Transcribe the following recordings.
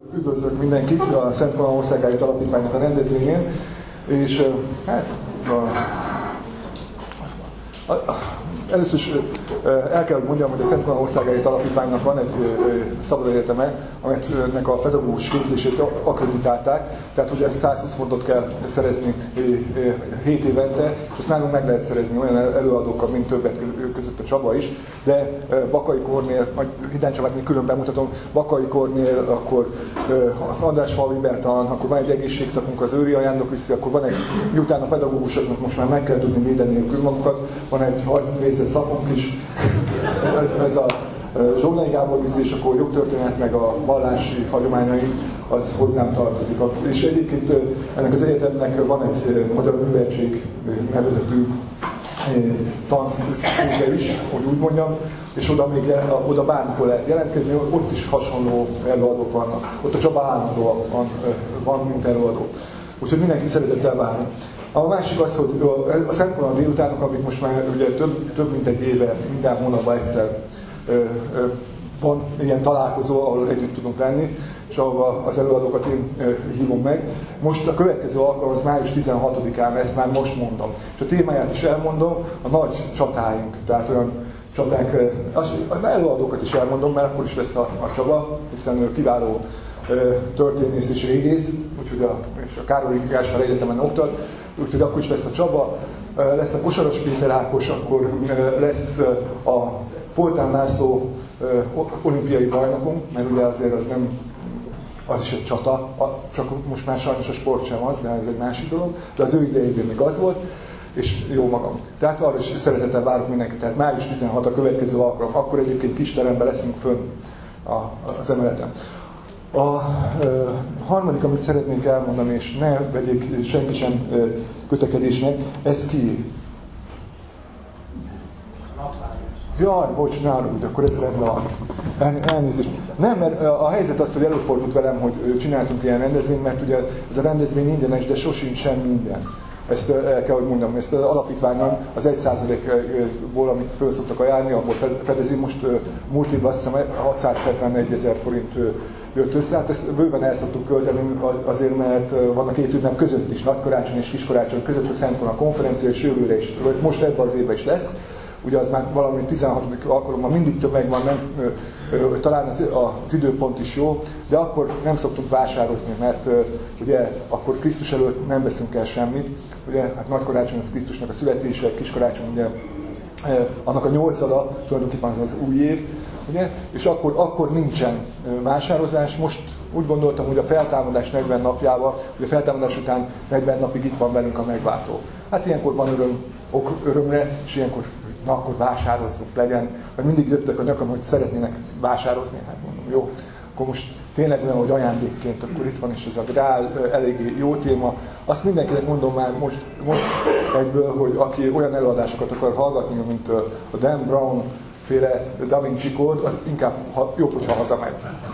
Üdvözlök mindenkit a Szent Katalin Országáit Alapítványnak a rendezvényén, és hát először is el kell, hogy mondjam, hogy a Szent Katalin Országáit Alapítványnak van egy szabad egyeteme, amelynek a pedagógus képzését akkreditálták, tehát ugye ezt 120 pontot kell szerezni 7 évente, és ezt nálunk meg lehet szerezni olyan előadókkal, mint többek között a Csaba is, de Bakai Kornél, majd Hidán Csabát még külön bemutatom, Bakai Kornél, akkor András Falvi Bertalan, akkor van egy egészségszakunk, az Őri Ajándok viszi, akkor van egy, miután a pedagógusoknak most már meg kell tudni védeni magukat, van egy harcművészet szakunk is, ez a Zsolnai Gábor viszi, és akkor jogtörténet meg a vallási hagyományai, az hozzám tartozik. És egyébként ennek az egyetemnek van egy Magyar Műveltség nevezetű tanszéke is, hogy úgy mondjam, és oda bármikor lehet jelentkezni, ott is hasonló előadók vannak. Ott a Csaba állandóan van, mint előadó. Úgyhogy mindenki szeretettel várni. A másik az, hogy a Szent Katalin délutánok, amik most már ugye több mint egy éve, minden hónapban egyszer van ilyen találkozó, ahol együtt tudunk lenni, és ahol az előadókat én hívom meg. Most a következő alkalom az május 16-án, ezt már most mondom. És a témáját is elmondom, a nagy csatáink, tehát olyan csaták, az előadókat is elmondom, mert akkor is lesz a Csaba, hiszen ő kiváló történész és régész, úgyhogy és a Károly Gáspár Egyetemen oktat, úgyhogy akkor is lesz a Csaba, lesz a Kosaras Péter Ákos, akkor lesz a Foltán László olimpiai bajnokunk, mert ugye azért az is egy csata, csak most már sajnos a sport sem az, de ez egy másik dolog, de az ő idejében még az volt, és jó magam. Tehát arra is szeretettel várok mindenkit, tehát május 16 a következő alkalom, akkor egyébként kis teremben leszünk fönn az emeleten. A harmadik, amit szeretnék elmondani, és ne vegyék senki sem kötekedésnek, ez ki? Jaj, bocs, ne arra, akkor ez rendben van. Elnézést. Nem, mert a helyzet az, hogy előfordult velem, hogy csináltunk ilyen rendezvényt, mert ugye ez a rendezvény ingyenes, de sosincs sem minden. Ezt el kell, hogy mondjam, ezt az alapítványon az 1%-ból, amit föl szoktak ajánlani, abból fedezi, most múlt évben azt hiszem 671 000 forint jött össze. Hát ezt bőven el szoktuk költeni azért, mert van a két ünnep között is, Nagykarácsony és Kiskarácsony között a Szent Katalin konferencia, és jövőre is, most ebben az évben is lesz. Ugye az már valami 16. alkalommal mindig tömeg van, talán az időpont is jó, de akkor nem szoktunk vásározni, mert ugye akkor Krisztus előtt nem veszünk el semmit. Ugye hát Nagykarácsony az Krisztusnak a születése, Kiskarácsony ugye annak a 8. tulajdonképpen az új év, ugye? És akkor nincsen vásározás. Most úgy gondoltam, hogy a feltámadás 40 napjával, ugye a feltámadás után 40 napig itt van velünk a megváltó. Hát ilyenkor van örömre, és ilyenkor na akkor vásározzuk, legyen, mert mindig jöttek a nyakam, hogy szeretnének vásározni, hát mondom, jó, akkor most tényleg olyan, hogy ajándékként, akkor itt van is ez a grál, eléggé jó téma. Azt mindenkinek mondom már most egyből, hogy aki olyan előadásokat akar hallgatni, mint a Dan Brown féle Da Vinci Code, az inkább jobb, hogyha hazamegy.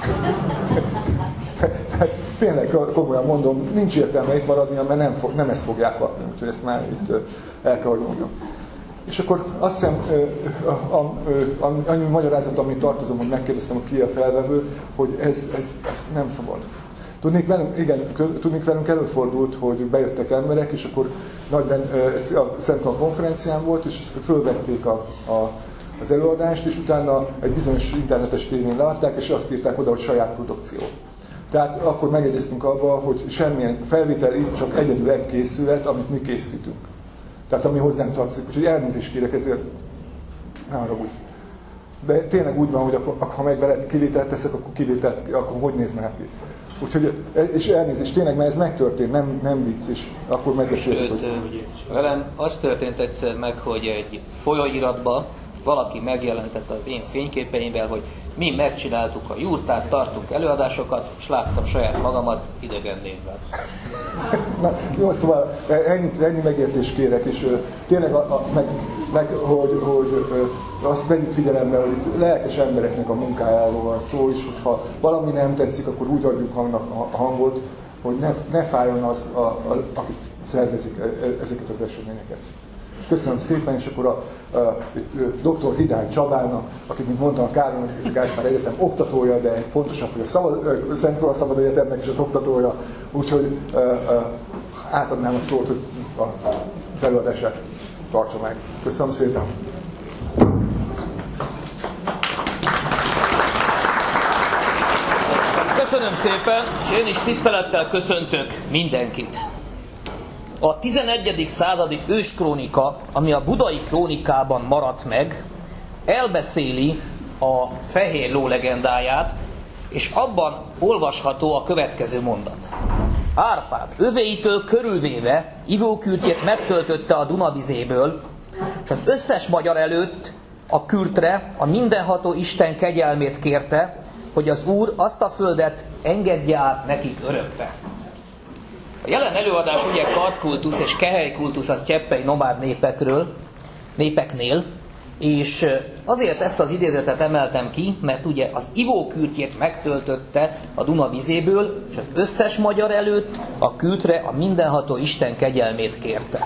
Tehát tényleg komolyan mondom, nincs értelme itt maradnia, mert nem ezt fogják kapni, úgyhogy ezt már itt el kell, hogy mondjam. És akkor azt hiszem, annyi magyarázat, amit tartozom, hogy megkérdeztem, hogy ki a felvevő, hogy ez nem szabad. Tudnék velünk előfordult, hogy bejöttek emberek, és akkor ez a Szent Katalin konferencián volt, és fölvették az előadást, és utána egy bizonyos internetes tévén leadták, és azt írták oda, hogy saját produkció. Tehát akkor megegyeztünk abba, hogy semmilyen felvétel, itt csak egyedül egy készület, amit mi készítünk. Tehát ami hozzám tartozik, úgyhogy elnézést kérek ezért, ne haragudj. De tényleg úgy van, hogy ha meg veled kivételt teszek, akkor hogy nézne ki? Úgyhogy, és elnézést, tényleg, mert ez megtörtént, nem vicc, és akkor megbeszéltük, hogy... Velem az történt egyszer meg, hogy egy folyóiratban valaki megjelentette az én fényképeimvel, hogy mi megcsináltuk a jurtát, tartunk előadásokat, és láttam saját magamat idegen névvel. Na, jó, szóval ennyi megértést kérek, és tényleg hogy azt vegyük figyelembe, hogy itt lelkes embereknek a munkájáról van szó, és hogyha valami nem tetszik, akkor úgy adjuk a hangot, hogy ne fájjon az, akik szervezik ezeket az eseményeket. És köszönöm szépen, és akkor a dr. Hidány Csabának, aki, mint mondtam, a Károly Gáspár Egyetem oktatója, de fontosabb, hogy a Szent Króla Szabad Egyetemnek is az oktatója, úgyhogy átadnám a szót, hogy az előadását tartsa meg. Köszönöm szépen! Köszönöm szépen, és én is tisztelettel köszöntök mindenkit. A 11. századi őskrónika, ami a budai krónikában maradt meg, elbeszéli a fehér ló legendáját, és abban olvasható a következő mondat. Árpád övéitől körülvéve ivókürtjét megtöltötte a Dunavizéből, és az összes magyar előtt a kürtre a mindenható Isten kegyelmét kérte, hogy az Úr azt a földet engedje át nekik örökre. A jelen előadás ugye karkultusz és kehelykultusz az cseppei nomád népeknél, és azért ezt az idézetet emeltem ki, mert ugye az ivókürtjét megtöltötte a Duna vizéből, és az összes magyar előtt a kürtre a mindenható Isten kegyelmét kérte.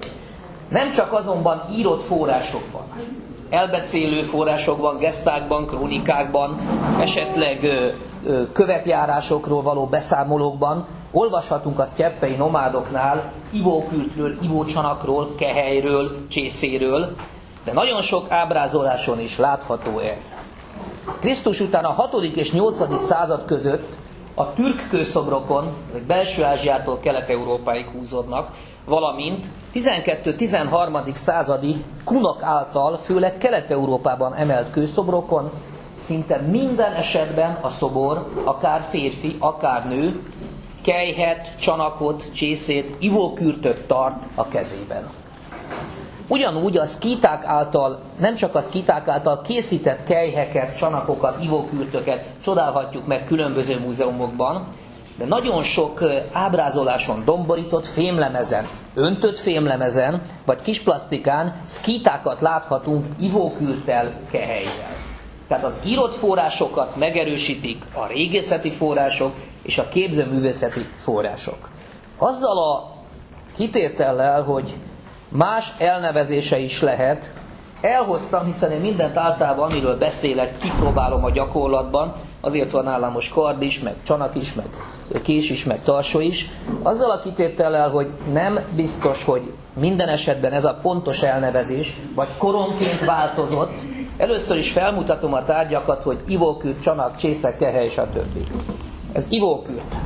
Nem csak azonban írott forrásokban, elbeszélő forrásokban, gesztákban, krónikákban, esetleg követjárásokról való beszámolókban olvashatunk a sztyeppei nomádoknál ivókürtről, ivócsanakról, kehelyről, csészéről, de nagyon sok ábrázoláson is látható ez. Krisztus után a 6. és 8. század között a türk kőszobrokon, ezek Belső-Ázsiától Kelet-Európáig húzódnak, valamint 12-13. századi kunok által, főleg Kelet-Európában emelt kőszobrokon szinte minden esetben a szobor, akár férfi, akár nő, kelyhet, csanakot, csészét, ivókürtöt tart a kezében. Ugyanúgy a szkíták által, nem csak a szkíták által készített kelyheket, csanakokat, ivókürtöket csodálhatjuk meg különböző múzeumokban, de nagyon sok ábrázoláson domborított fémlemezen, öntött fémlemezen, vagy kisplasztikán szkítákat láthatunk ivókürttel, kehelyjel. Tehát az írott forrásokat megerősítik a régészeti források és a képzőművészeti források. Azzal a kitétellel, hogy más elnevezése is lehet, elhoztam, hiszen én mindent általában, amiről beszélek, kipróbálom a gyakorlatban, azért van nálam most kard is, meg csanak is, meg kés is, meg tarsó is, azzal a kitétellel, hogy nem biztos, hogy minden esetben ez a pontos elnevezés, vagy koronként változott. Először is felmutatom a tárgyakat, hogy ivókürt, csanak, csésze, kehely, stb. Ez ivókürt.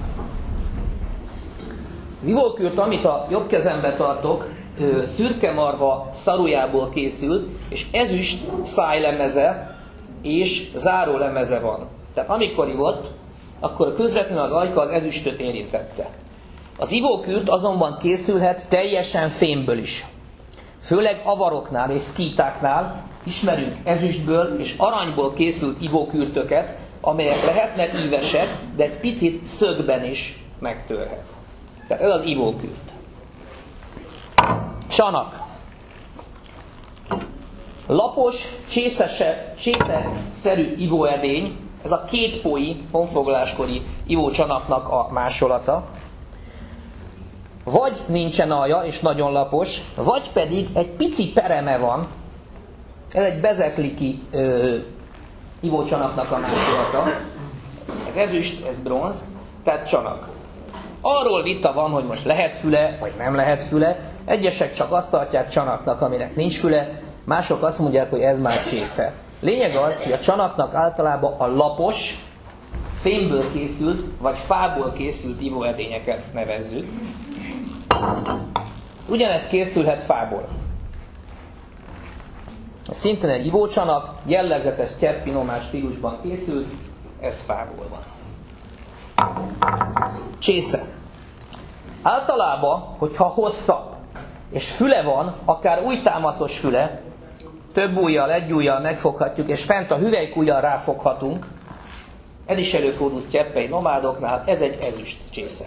Az ivókürt, amit a jobb kezembe tartok, szürkemarha szarujából készült, és ezüst szájlemeze és zárólemeze van. Tehát amikor ivott, akkor közvetlenül az ajka az ezüstöt érintette. Az ivókürt azonban készülhet teljesen fémből is. Főleg avaroknál és szkítáknál ismerünk ezüstből és aranyból készült ivókürtöket, amelyek lehetnek ívesek, de egy picit szögben is megtörhet. Tehát ez az ivókürt. Csanak. Lapos, csésze-szerű ivóedény, ez a kétpói, honfoglaláskori ivócsanaknak a másolata. Vagy nincsen alja, és nagyon lapos, vagy pedig egy pici pereme van, ez egy bezekliki ivócsanaknak a másolata. Ez ezüst, ez bronz, tehát csanak. Arról vita van, hogy most lehet füle, vagy nem lehet füle. Egyesek csak azt tartják csanaknak, aminek nincs füle, mások azt mondják, hogy ez már csésze. Lényeg az, hogy a csanaknak általában a lapos, fémből készült, vagy fából készült ivóedényeket nevezzük. Ugyanez készülhet fából. Szintén egy ivócsanak, jellegzetes sztyeppi nomás stílusban készült, ez fából van. Csésze. Általában, hogyha hosszabb és füle van, akár újtámaszos füle, több ujjal, egy ujjal megfoghatjuk, és fent a hüvelykujjal ráfoghatunk, ez is előfordul sztyeppei nomádoknál, ez egy ezüst csésze.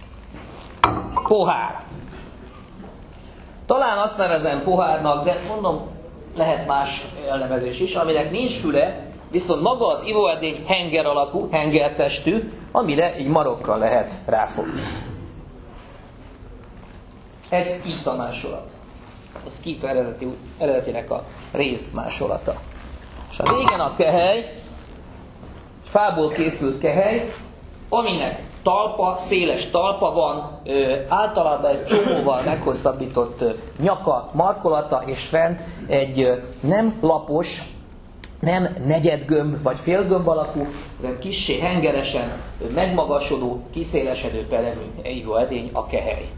Pohár. Talán azt nevezem pohárnak, de mondom, lehet más elnevezés is, aminek nincs füle, viszont maga az ivóedény henger alakú, hengertestű, amire így marokkal lehet ráfogni. Egy szkíta másolat. a szkíta eredetének a rézmásolata. És a végén a kehely, fából készült kehely, aminek talpa, széles talpa van, általában egy csomóval meghosszabbított nyaka, markolata, és fent egy nem lapos, nem negyedgömb vagy félgömb alakú, hanem kissé hengeresen megmagasodó, kiszélesedő pelemű ivóedény, a kehely.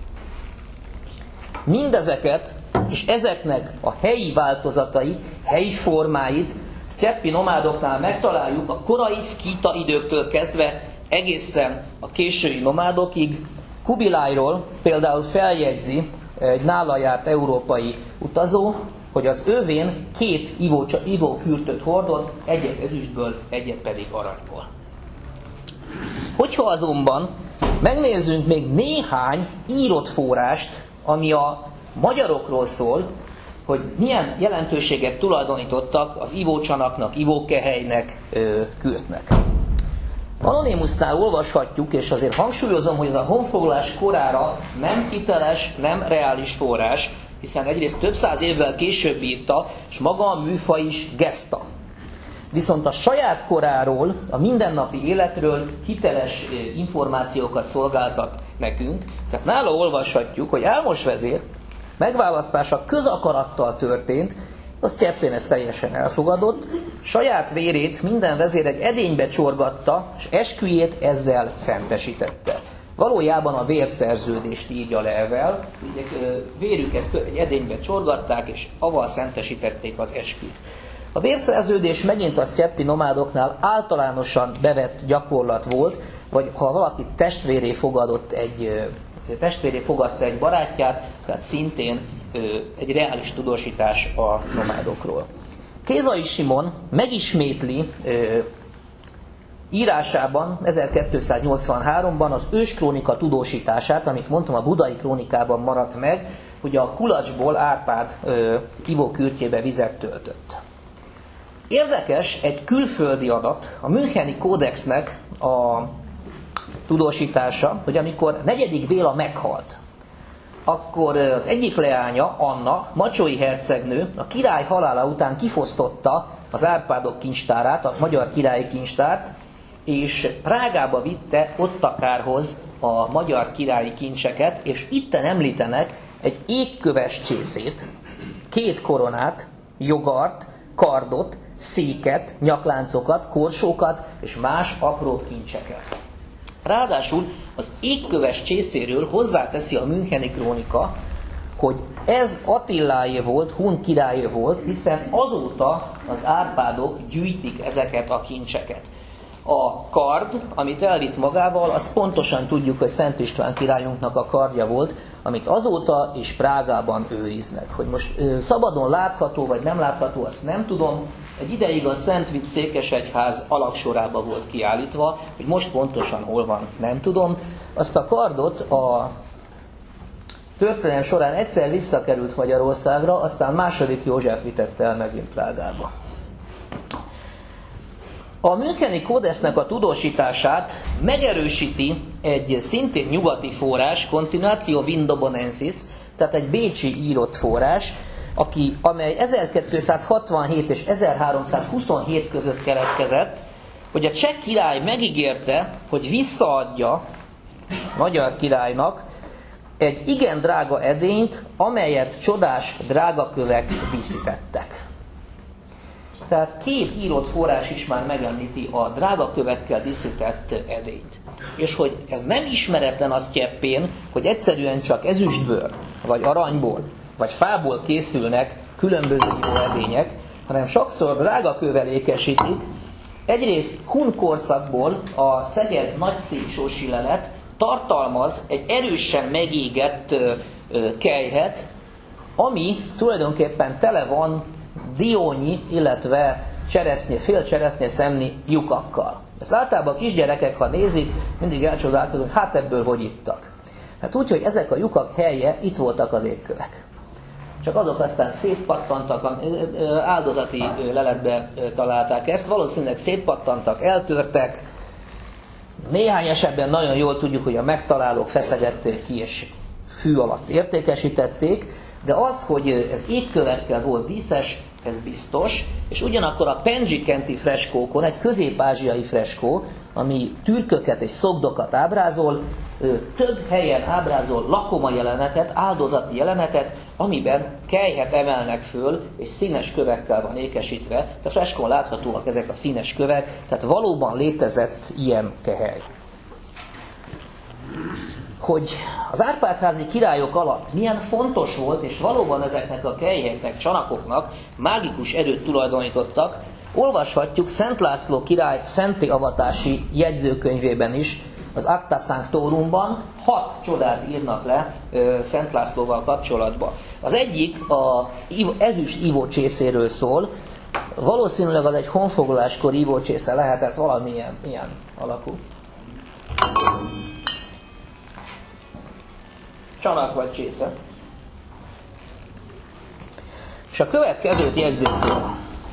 Mindezeket és ezeknek a helyi változatai, helyi formáit sztyeppi nomádoknál megtaláljuk a korai szkíta időktől kezdve egészen a késői nomádokig. Kubilájról például feljegyzi egy nála járt európai utazó, hogy az övén 2 ivókürtöt hordott, egyet ezüstből, egyet pedig aranyból. Hogyha azonban megnézzünk még néhány írott forrást, ami a magyarokról szól, hogy milyen jelentőséget tulajdonítottak az ivócsanaknak, ivókehelynek, kürtnek. Anonymusnál olvashatjuk, és azért hangsúlyozom, hogy ez a honfoglalás korára nem hiteles, nem reális forrás, hiszen egyrészt több száz évvel később írta, és maga a műfaj is geszta. Viszont a saját koráról, a mindennapi életről hiteles információkat szolgáltat nekünk. Tehát nála olvashatjuk, hogy Álmos vezér megválasztása közakarattal történt, a Sztyeppén ezt teljesen elfogadott, saját vérét minden vezér egy edénybe csorgatta, és esküjét ezzel szentesítette. Valójában a vérszerződést írja le ezzel, vérüket egy edénybe csorgatták, és avval szentesítették az esküt. A vérszerződés megint a sztyeppi nomádoknál általánosan bevett gyakorlat volt, vagy ha valaki testvéré fogadta egy barátját, tehát szintén egy reális tudósítás a nomádokról. Kézai Simon megismétli írásában 1283-ban az őskrónika tudósítását, amit mondtam, a budai krónikában maradt meg, hogy a kulacsból Árpád ivókürtjébe vizet töltött. Érdekes egy külföldi adat, a Müncheni kódexnek a tudósítása, hogy amikor 4. Béla meghalt, akkor az egyik leánya, Anna, macsói hercegnő, a király halála után kifosztotta az Árpádok kincstárát, a magyar királyi kincstárt, és Prágába vitte Ottakárhoz a magyar királyi kincseket, és itten említenek egy égköves csészét, 2 koronát, jogart, kardot, széket, nyakláncokat, korsókat és más apró kincseket. Ráadásul az égköves csészéről hozzáteszi a Müncheni krónika, hogy ez Attiláé volt, hun királyé volt, hiszen azóta az Árpádok gyűjtik ezeket a kincseket. A kard, amit elvitt magával, azt pontosan tudjuk, hogy Szent István királyunknak a kardja volt, amit azóta is Prágában őriznek. Hogy most szabadon látható vagy nem látható, azt nem tudom. Egy ideig a Szent Vicc székesegyház alaksorában volt kiállítva, hogy most pontosan hol van, nem tudom. Azt a kardot a történelem során egyszer visszakerült Magyarországra, aztán II. József vitette el megint Prágába. A Müncheni kódexnek a tudósítását megerősíti egy szintén nyugati forrás, Continuatio Vindobonensis, tehát egy bécsi írott forrás, amely 1267 és 1327 között keletkezett, hogy a cseh király megígérte, hogy visszaadja magyar királynak egy igen drága edényt, amelyet csodás drágakövek díszítettek. Tehát 2 írott forrás is már megemlíti a drágakövekkel díszített edényt. És hogy ez nem ismeretlen a Sztyeppén, hogy egyszerűen csak ezüstből, vagy aranyból, vagy fából készülnek különböző ivóedények, hanem sokszor drágakővel ékesítik. Egyrészt hun korszakból a Szeged nagyszéksósi lelet tartalmaz egy erősen megégett kelyhet, ami tulajdonképpen tele van diónyi, illetve fél cseresznye szemnyi lyukakkal. Ezt általában a kisgyerekek, ha nézik, mindig elcsodálkoznak, hát ebből hogy ittak. Hát úgy, hogy ezek a lyukak helye, itt voltak az égkövek. Csak azok aztán szétpattantak, áldozati leletbe találták ezt, valószínűleg szétpattantak, eltörtek. Néhány esetben nagyon jól tudjuk, hogy a megtalálók feszegették ki és fű alatt értékesítették. de az, hogy ez égkövekkel volt díszes, ez biztos, és ugyanakkor a Penjikenti freskókon, egy közép-ázsiai freskó, ami türköket és szogdokat ábrázol, több helyen ábrázol lakoma jelenetet, áldozati jelenetet, amiben kelyhet emelnek föl, és színes kövekkel van ékesítve. A freskón láthatóak ezek a színes kövek, tehát valóban létezett ilyen kehely. Hogy az Árpád-házi királyok alatt milyen fontos volt, és valóban ezeknek a kelyheknek, csanakoknak mágikus erőt tulajdonítottak, olvashatjuk Szent László király szenttéavatási jegyzőkönyvében is, az Acta Sanctorumban 6 csodát írnak le Szent Lászlóval kapcsolatban. Az egyik az ezüst ivócsészéről szól, valószínűleg az egy honfoglaláskor ivócsésze lehetett, valamilyen ilyen alakú. Csanak vagy csésze. És a következőt jegyzik föl.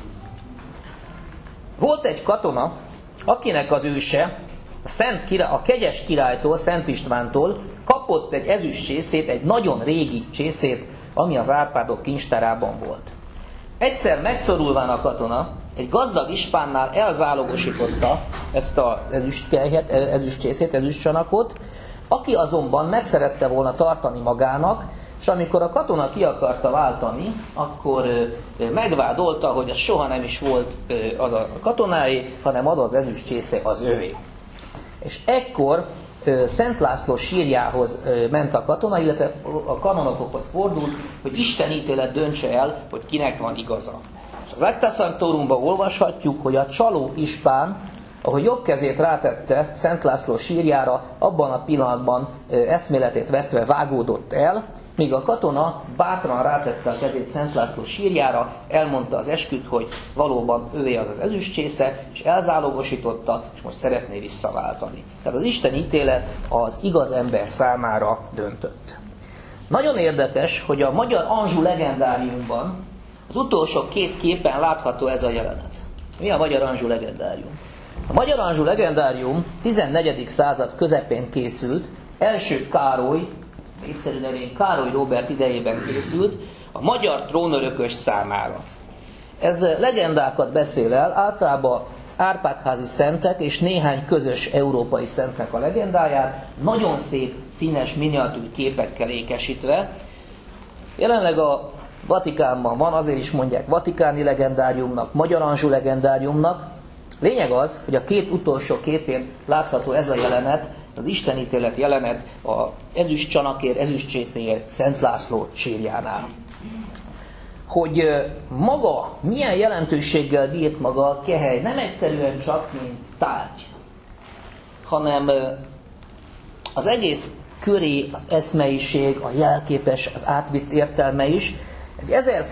Volt egy katona, akinek az őse a kegyes királytól, Szent Istvántól kapott egy ezüst csészét, egy nagyon régi csészét, ami az Árpádok kincstárában volt. Egyszer megszorulván a katona, egy gazdag ispánnál elzálogosította ezt az ezüstkelyhet, ezüstcsészét, ezüstcsanakot, aki azonban meg szerette volna tartani magának, és amikor a katona ki akarta váltani, akkor megvádolta, hogy az soha nem is volt az a katonáé, hanem az az ezüstcsésze az övé. És ekkor Szent László sírjához ment a katona, illetve a kanonokokhoz fordult, hogy Isten ítélet döntse el, hogy kinek van igaza. És az Acta Sanctorumban olvashatjuk, hogy a csaló ispán, ahogy jobb kezét rátette Szent László sírjára, abban a pillanatban eszméletét vesztve vágódott el, míg a katona bátran rátette a kezét Szent László sírjára, elmondta az esküt, hogy valóban ővé az az ezüstcsésze, és elzálogosította, és most szeretné visszaváltani. Tehát az Isten ítélet az igaz ember számára döntött. Nagyon érdekes, hogy a Magyar Anjou legendáriumban az utolsó 2 képen látható ez a jelenet. Mi a Magyar Anjou legendárium? A Magyar Anjou legendárium 14. század közepén készült, első Károly, népszerű nevén Károly Róbert idejében készült, a magyar trónörökös számára. Ez legendákat beszél el, általában Árpád-házi szentek és néhány közös európai szentnek a legendáját, nagyon szép, színes, miniatűr képekkel ékesítve. Jelenleg a Vatikánban van, azért is mondják vatikáni legendáriumnak, Magyar Anjou legendáriumnak. Lényeg az, hogy a 2 utolsó képén látható ez a jelenet, az istenítélet jelenet a ezüst csanakért, ezüstcsészéért Szent László sírjánál. Hogy maga milyen jelentőséggel bírt maga a kehely, nem egyszerűen csak mint tárgy, hanem az egész köré az eszmeiség, a jelképes, az átvitt értelme is. Egy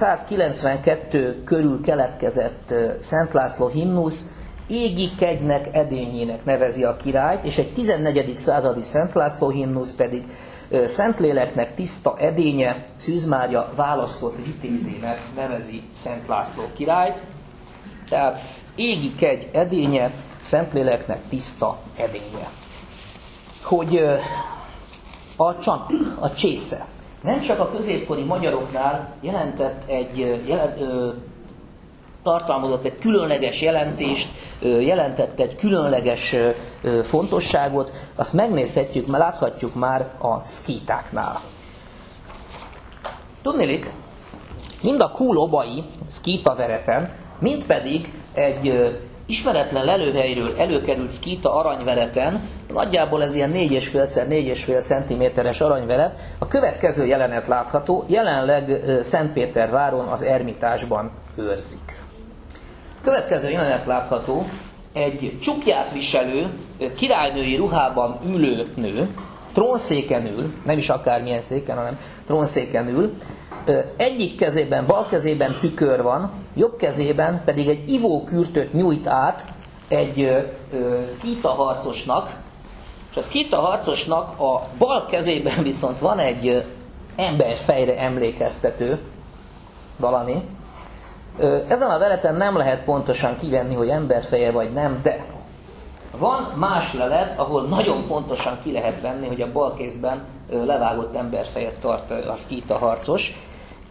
1192 körül keletkezett Szent László himnusz égi kegynek edényének nevezi a királyt, és egy 14. századi Szent László himnusz pedig Szentléleknek tiszta edénye, Szűz Mária választott vitézének nevezi Szent László királyt. Tehát égi kegy edénye, Szentléleknek tiszta edénye. Hogy a csanak, a csésze nem csak a középkori magyaroknál tartalmazott egy különleges jelentést, jelentett egy különleges fontosságot, azt megnézhetjük, mert láthatjuk már a szkítáknál. Tudniillik, mind a Kúlobai szkítavereten, mind pedig egy ismeretlen lelőhelyről előkerült szkíta aranyvereten, nagyjából ez ilyen 4,5x4,5 cm-es aranyveret, a következő jelenet látható, jelenleg Szentpéterváron az Ermitásban őrzik. Következő jelenet látható, egy csukját viselő, királynői ruhában ülő nő, trónszéken ül, nem is akármilyen széken, hanem trónszéken ül, egyik kezében, bal kezében tükör van, jobb kezében pedig egy ivókürtöt nyújt át egy szkíta harcosnak, és a szkíta harcosnak a bal kezében viszont van egy emberfejre emlékeztető valami. Ezen a vereten nem lehet pontosan kivenni, hogy emberfeje vagy nem, de van más lelet, ahol nagyon pontosan ki lehet venni, hogy a bal kézben levágott emberfejet tart a szkíta harcos.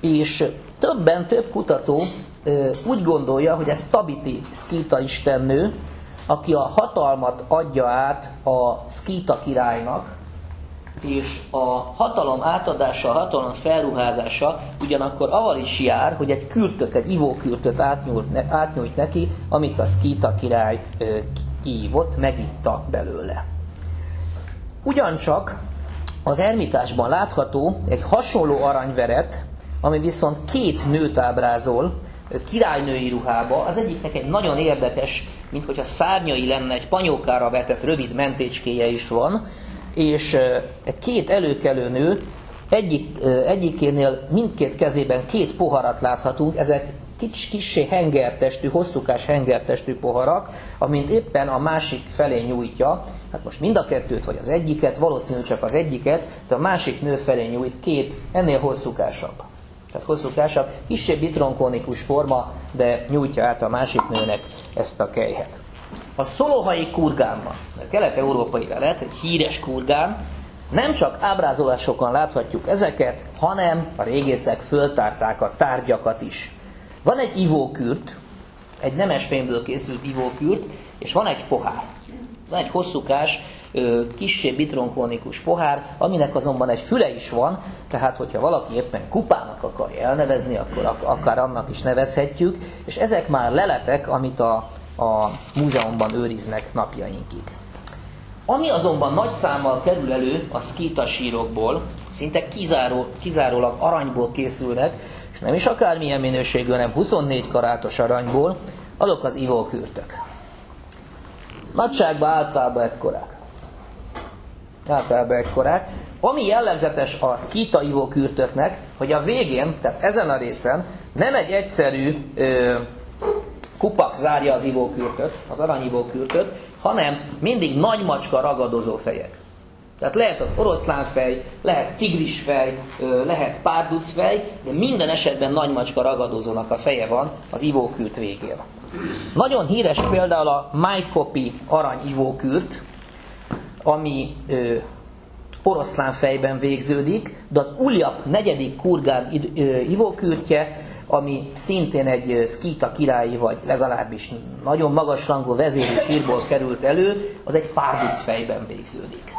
És több kutató úgy gondolja, hogy ez Tabiti szkíta istennő, aki a hatalmat adja át a szkíta királynak, és a hatalom átadása, a hatalom felruházása ugyanakkor avval is jár, hogy egy kürtöt, egy ivókürtöt átnyújt neki, amit a szkíta király kiívott, megitta belőle. Ugyancsak az ermitásban látható egy hasonló aranyveret, ami viszont két nőt ábrázol királynői ruhába. Az egyiknek egy nagyon érdekes, mint hogyha szárnyai lenne, egy panyókára vetett rövid mentécskéje is van, és két előkelő nő, egyikénél mindkét kezében két poharat láthatunk, ezek kissé hengertestű, hosszúkás hengertestű poharak, amint éppen a másik felé nyújtja, hát most mind a kettőt vagy az egyiket, valószínűleg csak az egyiket, de a másik nő felé nyújt két ennél hosszúkásabb. Tehát hosszúkásabb, kissé bitronkónikus forma, de nyújtja át a másik nőnek ezt a kelyhet. A szolohai kurgánban, a kelet-európai lelet, egy híres kurgán, nem csak ábrázolásokon láthatjuk ezeket, hanem a régészek föltárták a tárgyakat is. Van egy ivókürt, egy nemesfémből készült ivókürt, és van egy pohár. Van egy hosszúkás, kissé bitronkónikus pohár, aminek azonban egy füle is van, tehát hogyha valaki éppen kupának akarja elnevezni, akkor akár annak is nevezhetjük, és ezek már leletek, amit a múzeumban őriznek napjainkig. Ami azonban nagy számmal kerül elő a szkíta sírokból, szinte kizárólag aranyból készülnek, és nem is akármilyen minőségű, hanem 24 karátos aranyból, azok az ivókürtök. Nagyságban általában ekkorák. Ami jellegzetes a szkíta ivókürtöknek, hogy a végén, tehát ezen a részen nem egy egyszerű kupak zárja az ivókürtöt, az aranyivókürtöt, hanem mindig nagy macska ragadozó fejek. Tehát lehet az oroszlánfej, lehet tigrisfej, lehet párducfej, de minden esetben nagy macska ragadozónak a feje van az ivókürt végén. Nagyon híres például a Maikopi arany ivókürt, ami oroszlánfejben végződik, de az Uljap 4. kurgán ivókürtje, ami szintén egy szkíta királyi, vagy legalábbis nagyon magas rangú vezéri sírból került elő, az egy párducfejben végződik.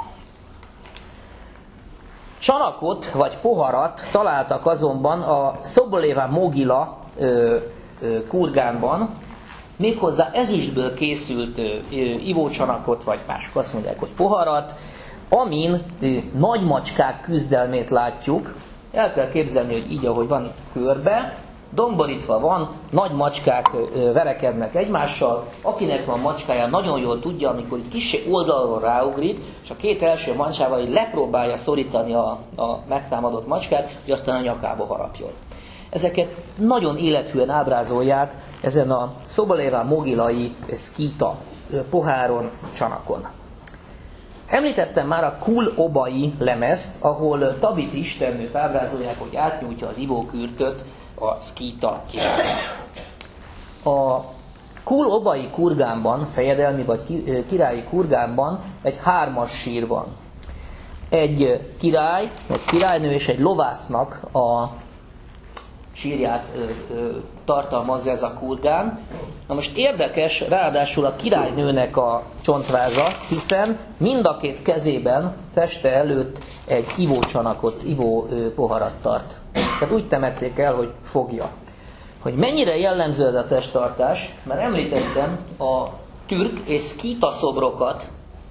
Csanakot vagy poharat találtak azonban a Szoboléva Mogila kurgánban, méghozzá ezüstből készült ivócsanakot, vagy mások azt mondják, hogy poharat, amin nagy macskák küzdelmét látjuk. El kell képzelni, hogy így, ahogy van itt körbe, domborítva van, nagy macskák verekednek egymással, akinek van macskája, nagyon jól tudja, amikor egy kissé oldalról ráugrik, és a két első mancsával lepróbálja szorítani a megtámadott macskát, hogy aztán a nyakába harapjon. Ezeket nagyon élethűen ábrázolják ezen a Szoboléva mogilai szkíta poháron, csanakon. Említettem már a Kul-obai lemezt, ahol Tabit istennőt ábrázolják, hogy átnyújtja az ivókürtöt a szkíta király. A Kul-obai kurgánban, fejedelmi vagy királyi kurgánban egy 3-as sír van. Egy király, egy királynő és egy lovásznak a sírját tartalmazza ez a kurgán. Na most érdekes, ráadásul a királynőnek a csontváza, hiszen mind a két kezében, teste előtt egy ivócsanakot, ivópoharat tart. Tehát úgy temették el, hogy fogja. Hogy mennyire jellemző ez a testtartás, mert említettem a türk és szkíta szobrokat,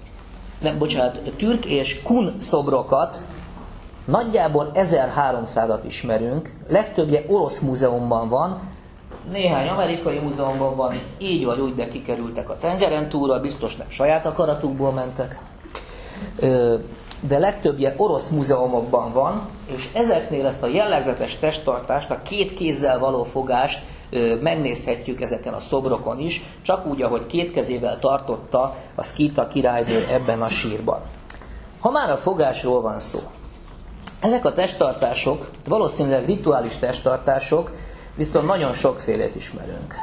türk és kun szobrokat, nagyjából 1300-at ismerünk, legtöbbje orosz múzeumban van, néhány amerikai múzeumban van, így vagy úgy, de kikerültek a tengeren túlra, biztos nem saját akaratukból mentek, de legtöbbje orosz múzeumokban van, és ezeknél ezt a jellegzetes testtartást, a két kézzel való fogást megnézhetjük ezeken a szobrokon is, csak úgy, ahogy két kezével tartotta a szkíta királynő ebben a sírban. Ha már a fogásról van szó, ezek a testtartások, valószínűleg rituális testtartások, viszont nagyon sokfélét ismerünk.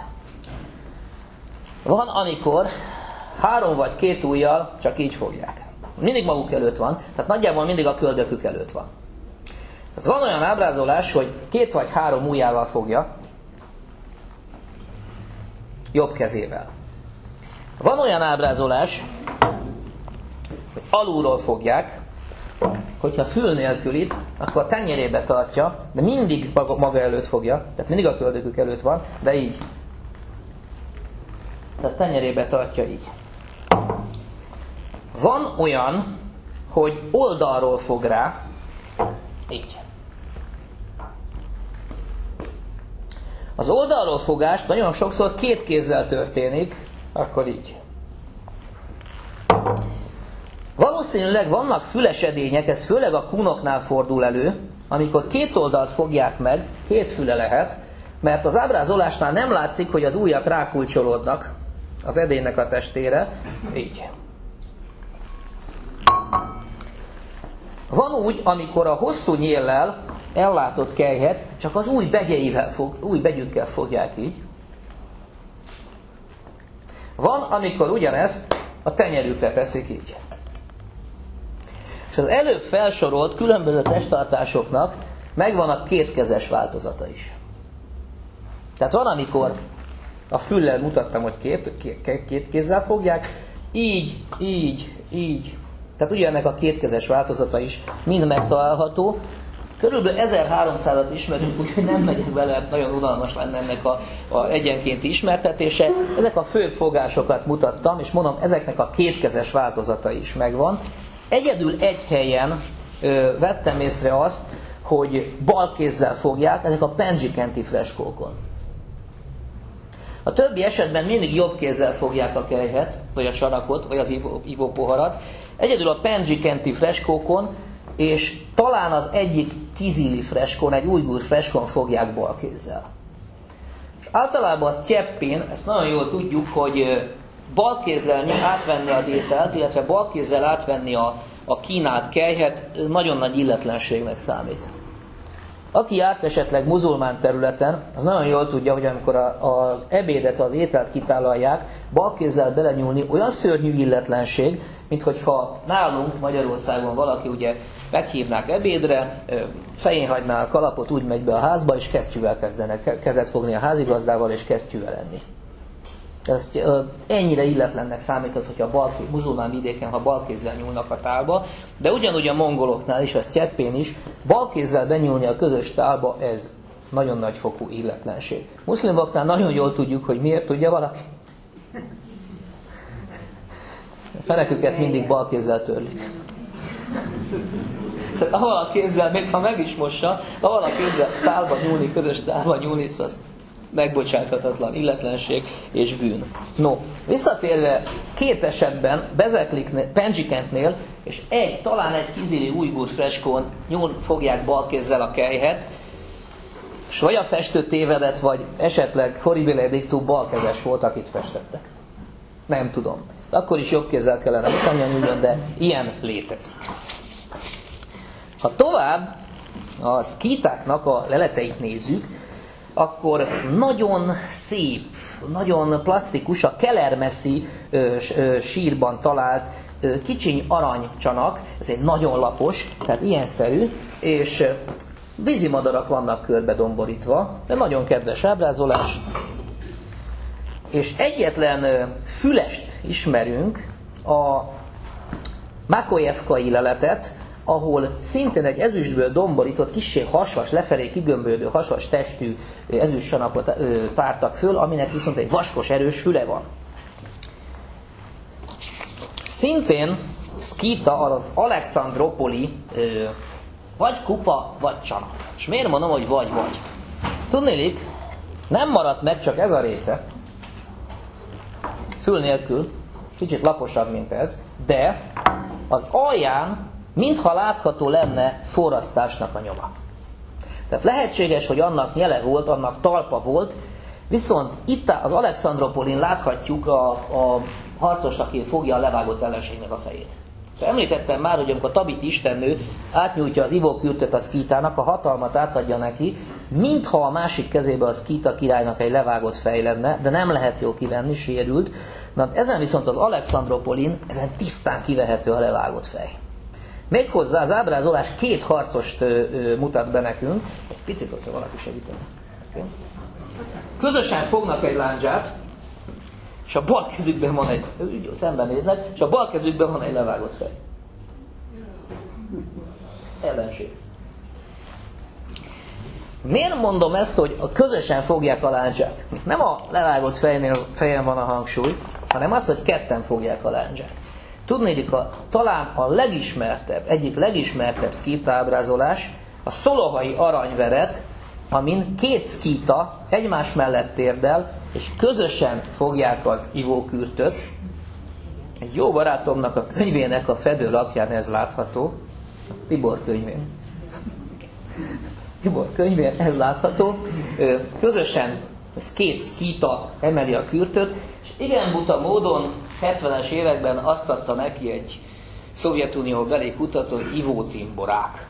Van, amikor 3 vagy 2 ujjal csak így fogják. Mindig maguk előtt van, tehát nagyjából mindig a köldökük előtt van. Tehát van olyan ábrázolás, hogy 2 vagy 3 ujjával fogja, jobb kezével. Van olyan ábrázolás, hogy alulról fogják, hogyha fül nélkül itt, akkor a tenyerébe tartja, de mindig maga előtt fogja, tehát mindig a köldökük előtt van, de így. Tehát tenyerébe tartja így. Van olyan, hogy oldalról fog rá, így. Az oldalról fogás nagyon sokszor 2 kézzel történik, akkor így. Valószínűleg vannak füles edények, ez főleg a kunoknál fordul elő, amikor 2 oldalt fogják meg, 2 füle lehet, mert az ábrázolásnál nem látszik, hogy az ujjak rákulcsolódnak az edénynek a testére, így. Van úgy, amikor a hosszú nyéllel ellátott kelyhet csak az új begyükkel fogják így. Van, amikor ugyanezt a tenyerükre teszik így. És az előbb felsorolt különböző testtartásoknak megvan a 2 kezes változata is. Tehát van, amikor a füllel mutattam, hogy 2 kézzel fogják, így, így, így. Tehát ugye ennek a 2 kezes változata is mind megtalálható. Körülbelül 1300-at ismerünk, úgyhogy nem megyek vele, nagyon unalmas lenne ennek a egyenkénti ismertetése. Ezek a főbb fogásokat mutattam, és mondom, ezeknek a 2 kezes változata is megvan. Egyedül egy helyen vettem észre azt, hogy bal kézzel fogják, ezek a Penjikenti freskókon. A többi esetben mindig jobb kézzel fogják a kelyhet, vagy a sarakot, vagy az ivópoharat. Egyedül a Penjikenti freskókon, és talán az egyik kizili freskón, egy ujgur freskón fogják bal kézzel. És általában a sztyeppén, ezt nagyon jól tudjuk, hogy bal kézzel átvenni az ételt, illetve bal kézzel átvenni a kínált kelyhet nagyon nagy illetlenségnek számít. Aki járt esetleg muzulmán területen, az nagyon jól tudja, hogy amikor az ebédet, az ételt kitálalják, bal kézzel belenyúlni olyan szörnyű illetlenség, mint hogyha nálunk Magyarországon valaki ugye meghívnák ebédre, fején hagyná a kalapot, úgy megy be a házba, és kesztyűvel kezdenek kezet fogni a házigazdával, és kesztyűvel enni. Ennyire illetlennek számít az, hogyha muzulmán vidéken, ha balkézzel nyúlnak a tálba, de ugyanúgy a mongoloknál is, a sztyeppén is, balkézzel benyúlni a közös tálba, ez nagyon nagy fokú illetlenség. Muszlimoknál nagyon jól tudjuk, hogy miért, tudja valaki? A feneküket mindig balkézzel törlik. Tehát ahol a kézzel, még ha meg is mossa, ahol a kézzel tálba nyúlni, közös tálba nyúlni, az megbocsáthatatlan illetlenség és bűn. No, visszatérve 2 esetben, Penjikentnél, és talán egy kizili ujgur freskón fogják bal kézzel a kelyhet, és vagy a festő tévedett, vagy esetleg horribile dictu balkezes volt, akit festettek. Nem tudom. Akkor is jobb kézzel kellene mutatni a nyúljon, de ilyen létezik. Ha tovább a szkítáknak a leleteit nézzük, akkor nagyon szép, nagyon plastikus a Kellermeszi sírban talált kicsiny aranycsanak, ez egy nagyon lapos, tehát ilyenszerű, és vízimadarak vannak körbe domborítva, de nagyon kedves ábrázolás. És egyetlen fülest ismerünk, a Makojevkai leletet, ahol szintén egy ezüstből domborított, kissé hasas, lefelé kigömbölyödő hasas testű ezüstsanakot tártak föl, aminek viszont egy vaskos, erős füle van. Szintén szkíta az Alexandropoli vagy kupa, vagy csanak. És miért mondom, hogy vagy-vagy? Tudnélik, nem maradt meg csak ez a része, fül nélkül, kicsit laposabb, mint ez, de az alján mintha látható lenne forrasztásnak a nyoma. Tehát lehetséges, hogy annak nyele volt, annak talpa volt, viszont itt az Alexandropolin láthatjuk a harcost, aki fogja a levágott ellenségnek a fejét. Említettem már, hogy amikor Tabit istennő átnyújtja az ivókürtöt a szkítának, a hatalmat átadja neki, mintha a másik kezébe a szkíta királynak egy levágott fej lenne, de nem lehet jól kivenni, sérült. Na, ezen viszont az Alexandropolin, ezen tisztán kivehető a levágott fej. Méghozzá az ábrázolás két harcost mutat be nekünk. Egy picit, hogyha valaki segítene. Okay. Közösen fognak egy lándzsát, és a bal kezükben van egy, szembenéznek, és a bal kezükben van egy levágott fej. Ellenség. Miért mondom ezt, hogy közösen fogják a lándzsát? Nem a levágott fejen van a hangsúly, hanem az, hogy ketten fogják a lándzsát. Tudnék, talán a egyik legismertebb szkíta ábrázolás a szolohai aranyveret, amin két szkíta egymás mellett térdel, és közösen fogják az ivókürtöt. Egy jó barátomnak a könyvének a fedőlapján ez látható, a Tibor könyvén. Tibor könyvén ez látható. Közösen ez két szkíta emeli a kürtöt, és igen buta módon 70-es években azt adta neki egy Szovjetunió beli kutató, hogy ivócimborák.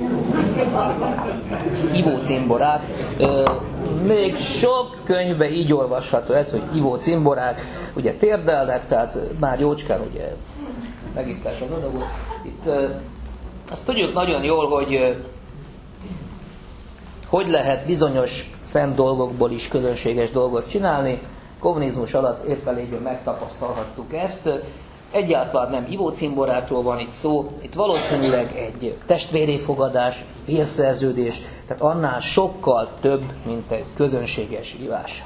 Ivócimborák. Még sok könyvben így olvasható ez, hogy ivócimborák. Ugye térdelnek, tehát már jócskán ugye megitták az adagot. Itt azt tudjuk nagyon jól, hogy lehet bizonyos szent dolgokból is közönséges dolgot csinálni. Kommunizmus alatt épp eléggé megtapasztalhattuk ezt. Egyáltalán nem ivócimborákról van itt szó, itt valószínűleg egy testvéréfogadás, vérszerződés, tehát annál sokkal több, mint egy közönséges ivás.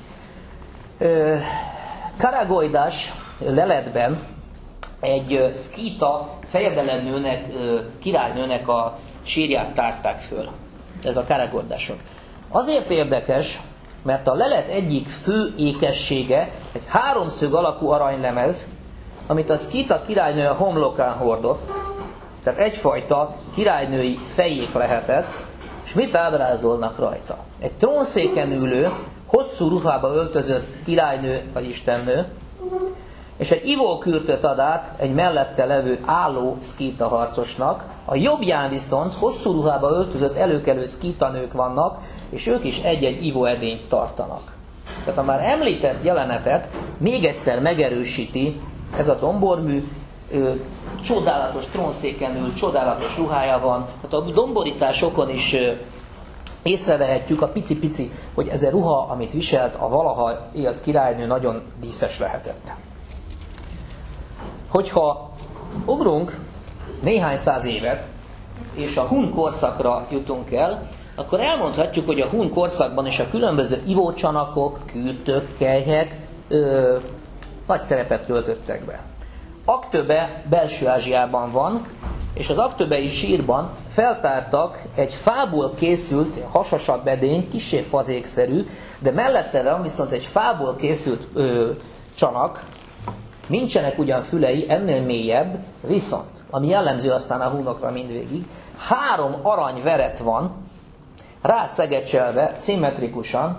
Karagoidás leletben egy szkíta fejedelemmnőnek, királynőnek a sírját tárták föl. Ez a karagoidások. Azért érdekes, mert a lelet egyik fő ékessége egy háromszög alakú aranylemez, amit a szkíta királynő a homlokán hordott, tehát egyfajta királynői fejék lehetett, és mit ábrázolnak rajta? Egy trónszéken ülő, hosszú ruhába öltözött királynő vagy istennő, és egy ivókürtöt ad át egy mellette levő álló szkíta harcosnak, a jobbján viszont hosszú ruhába öltözött előkelő szkítanők vannak, és ők is egy-egy ivóedényt tartanak. Tehát a már említett jelenetet még egyszer megerősíti ez a dombormű, csodálatos trónszéken ül, csodálatos ruhája van. Tehát a domborításokon is észrevehetjük a pici-pici, hogy ez a ruha, amit viselt a valaha élt királynő, nagyon díszes lehetett. Hogyha ugrunk néhány száz évet, és a hun korszakra jutunk el, akkor elmondhatjuk, hogy a hun korszakban is a különböző ivócsanakok, kürtök, kelyhek nagy szerepet töltöttek be. Aktöbe Belső-Ázsiában van, és az aktöbei sírban feltártak egy fából készült, hasasabb edény, kissé fazékszerű, de mellette van viszont egy fából készült csanak, nincsenek ugyan fülei, ennél mélyebb, viszont, ami jellemző aztán a hunokra mindvégig, 3 aranyveret van, rászegetselve, szimmetrikusan,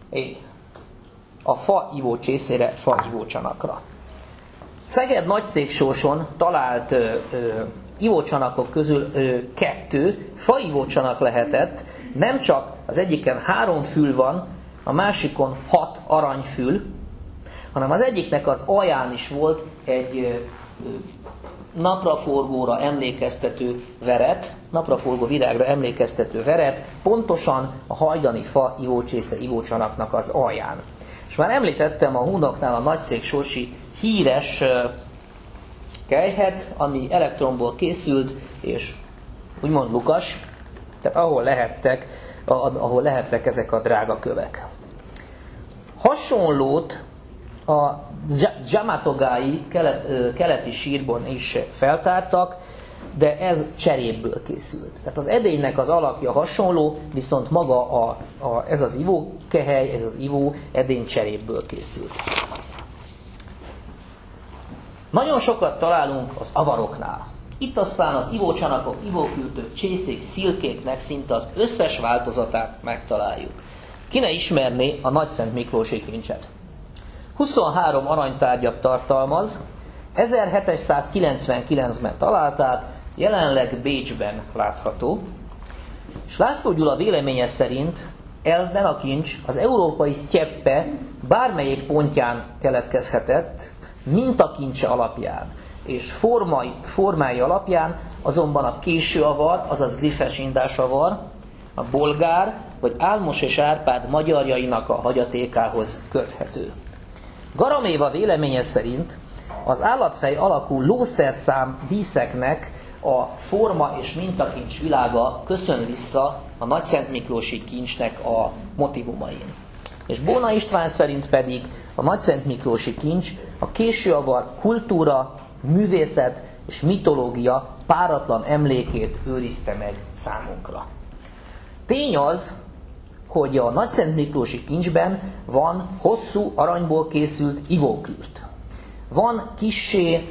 a fa ivó csészére, fa ivó csanakra. Szeged Nagyszéksóson talált ivócsanakok közül 2 fa ivócsanak lehetett, nem csak az egyiken 3 fül van, a másikon 6 aranyfül, hanem az egyiknek az alján is volt egy napraforgóra emlékeztető veret, napraforgó virágra emlékeztető veret, pontosan a hajdani fa ivócsésze ivócsanaknak az alján. És már említettem a hunoknál a nagyszéksósi híres kelyhet, ami elektronból készült, és úgymond lukas, tehát ahol lehettek ezek a drága kövek. Hasonlót a dzsamatogái keleti sírban is feltártak, de ez cserépből készült. Tehát az edénynek az alakja hasonló, viszont maga ez az ivókehely, ez az ivó edény cserépből készült. Nagyon sokat találunk az avaroknál. Itt aztán az ivócsanakok, ivókürtők, csészék, szilkéknek szinte az összes változatát megtaláljuk. Ki ne ismerné a Nagyszent Miklósi kincset? 23 aranytárgyat tartalmaz, 1799-ben találták, jelenleg Bécsben látható. És László Gyula véleménye szerint elvben a kincs az európai sztyeppe bármelyik pontján keletkezhetett, mintakincse alapján. és formái alapján azonban a későavar, azaz Grifes-Indás avar, a bolgár vagy Álmos és Árpád magyarjainak a hagyatékához köthető. Garaméva véleménye szerint az állatfej alakú lószerszám díszeknek a forma és mintakincs világa köszön vissza a nagyszentmiklósi kincsnek a motivumain. És Bóna István szerint pedig a nagyszentmiklósi kincs a későavar kultúra, művészet és mitológia páratlan emlékét őrizte meg számunkra. Tény az, hogy a nagyszentmiklósi kincsben van hosszú aranyból készült ivókürt. Van kissé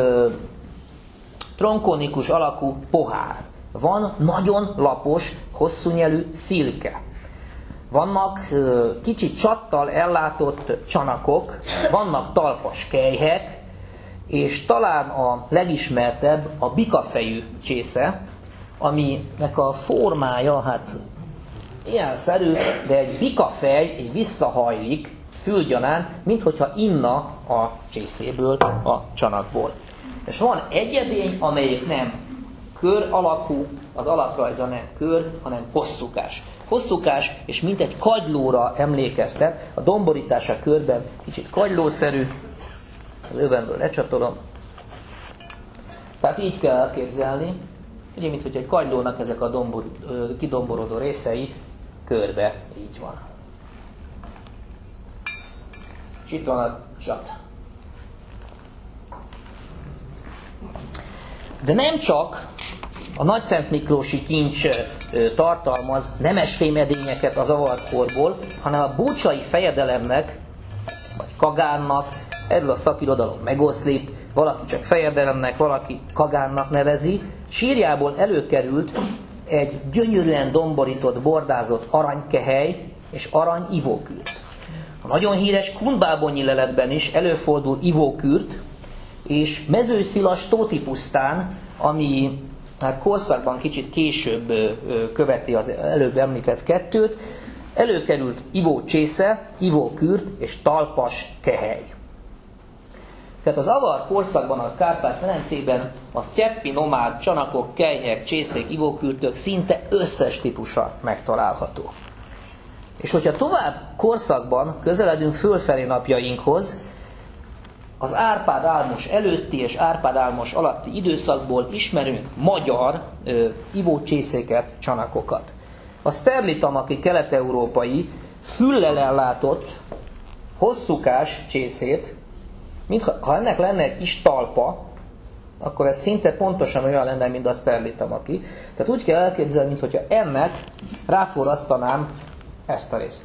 tronkonikus alakú pohár. Van nagyon lapos, hosszú nyelű szilke. Vannak kicsit csattal ellátott csanakok, vannak talpas kelyhek, és talán a legismertebb a bikafejű csésze, aminek a formája, hát ilyenszerű, de egy bikafej, egy visszahajlik fülgyanánt, minthogyha inna a csészéből, a csanakból. És van egy edény, amelyik nem kör alakú, az alaprajza nem kör, hanem hosszúkás. Hosszúkás, és mint egy kagylóra emlékeztet, a domborítása körben kicsit kagylószerű, az övemből lecsatolom. Tehát így kell elképzelni, ugye, mint hogy egy kagylónak ezek a kidomborodó részei körbe így van. És itt van a csat. De nem csak a nagyszentmiklósi kincs tartalmaz nemesfémedényeket az avarkorból, hanem a búcsai fejedelemnek, vagy kagánnak, erről a szakirodalom megoszlik, valaki csak fejedelemnek, valaki kagánnak nevezi, sírjából előkerült egy gyönyörűen domborított, bordázott aranykehely és arany ivókürt. A nagyon híres Kunbábonyi leletben is előfordul ivókürt, és Mezőszilas Tótipusztán, ami korszakban kicsit később követi az előbb említett kettőt, előkerült ivócsésze, ivókürt és talpas kehely. Tehát az avar korszakban a Kárpát-medencében a sztyeppi nomád csanakok, kelyhek, csészék, ivókürtök szinte összes típusa megtalálható. És hogyha tovább korszakban közeledünk fölfelé napjainkhoz, az Árpád Álmos előtti és Árpád Álmos alatti időszakból ismerünk magyar ivócsészéket, csanakokat. A szterlitamaki kelet-európai füllel ellátott hosszúkás csészét, ha ennek lenne egy kis talpa, akkor ez szinte pontosan olyan lenne, mint a szterlitamaki. Tehát úgy kell elképzelni, mintha ennek ráforrasztanám ezt a részt.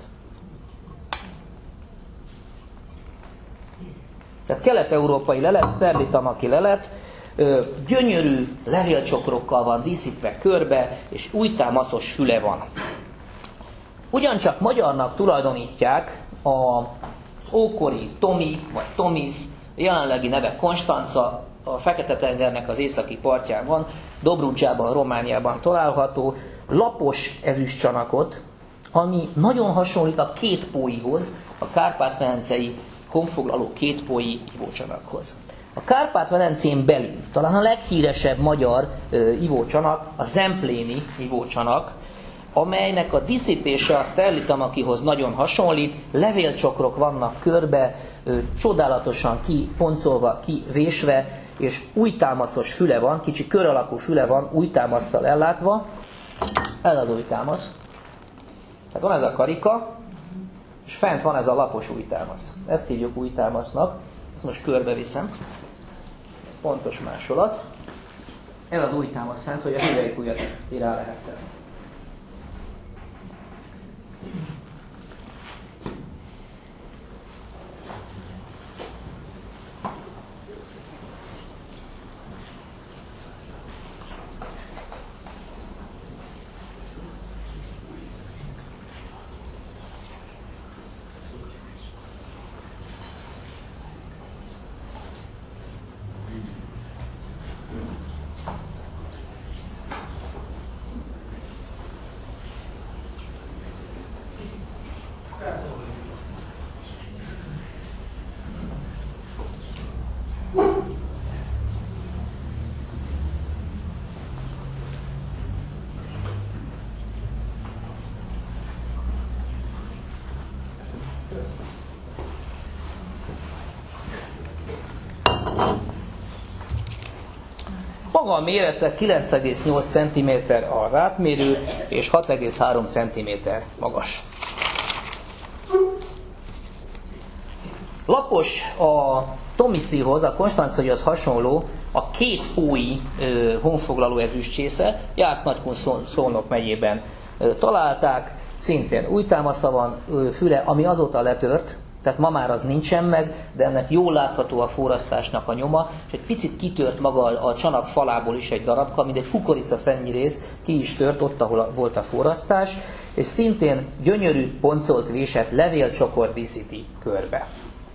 Tehát kelet-európai lelet, szterlitamaki lelet, gyönyörű levélcsokrokkal van díszítve körbe, és újtámaszos füle van. Ugyancsak magyarnak tulajdonítják az ókori Tomi vagy Tomis, jelenlegi neve Konstanca, a Fekete-tengernek az északi partján van, Dobrudzsában, Romániában található, lapos ezüstcsanakot, ami nagyon hasonlít a kétpóihoz, a kárpát-medencei honfoglaló kétpói ivócsanakhoz. A Kárpát-medencén belül talán a leghíresebb magyar ivócsanak a zempléni ivócsanak, amelynek a díszítése a szterlitamakihoz nagyon hasonlít, levélcsokrok vannak körbe, csodálatosan kiponcolva, kivésve, és újtámaszos füle van, kicsi kör alakú füle van, újtámasszal ellátva. Ez az újtámasz. Tehát van ez a karika, és fent van ez a lapos újtámasz. Ezt hívjuk újtámasznak. Ezt most körbeviszem. Pontos másolat. Ez az újtámasz fent, hogy a hüvelykujjat rá lehet tenni. Maga a mérete 9,8 cm az átmérő, és 6,3 cm magas. Lapos a Tomiszihoz, a Konstancaihoz hasonló a két ói honfoglaló ezüstcsésze, Jász-Nagykun-Szolnok megyében találták, szintén új támasza van, füle, ami azóta letört, tehát ma már az nincsen meg, de ennek jól látható a forrasztásnak a nyoma, és egy picit kitört maga a csanak falából is egy darabka, mint egy kukorica szennyi rész, ki is tört ott, ahol volt a forrasztás, és szintén gyönyörű, poncolt vésett levélcsokor díszíti körbe.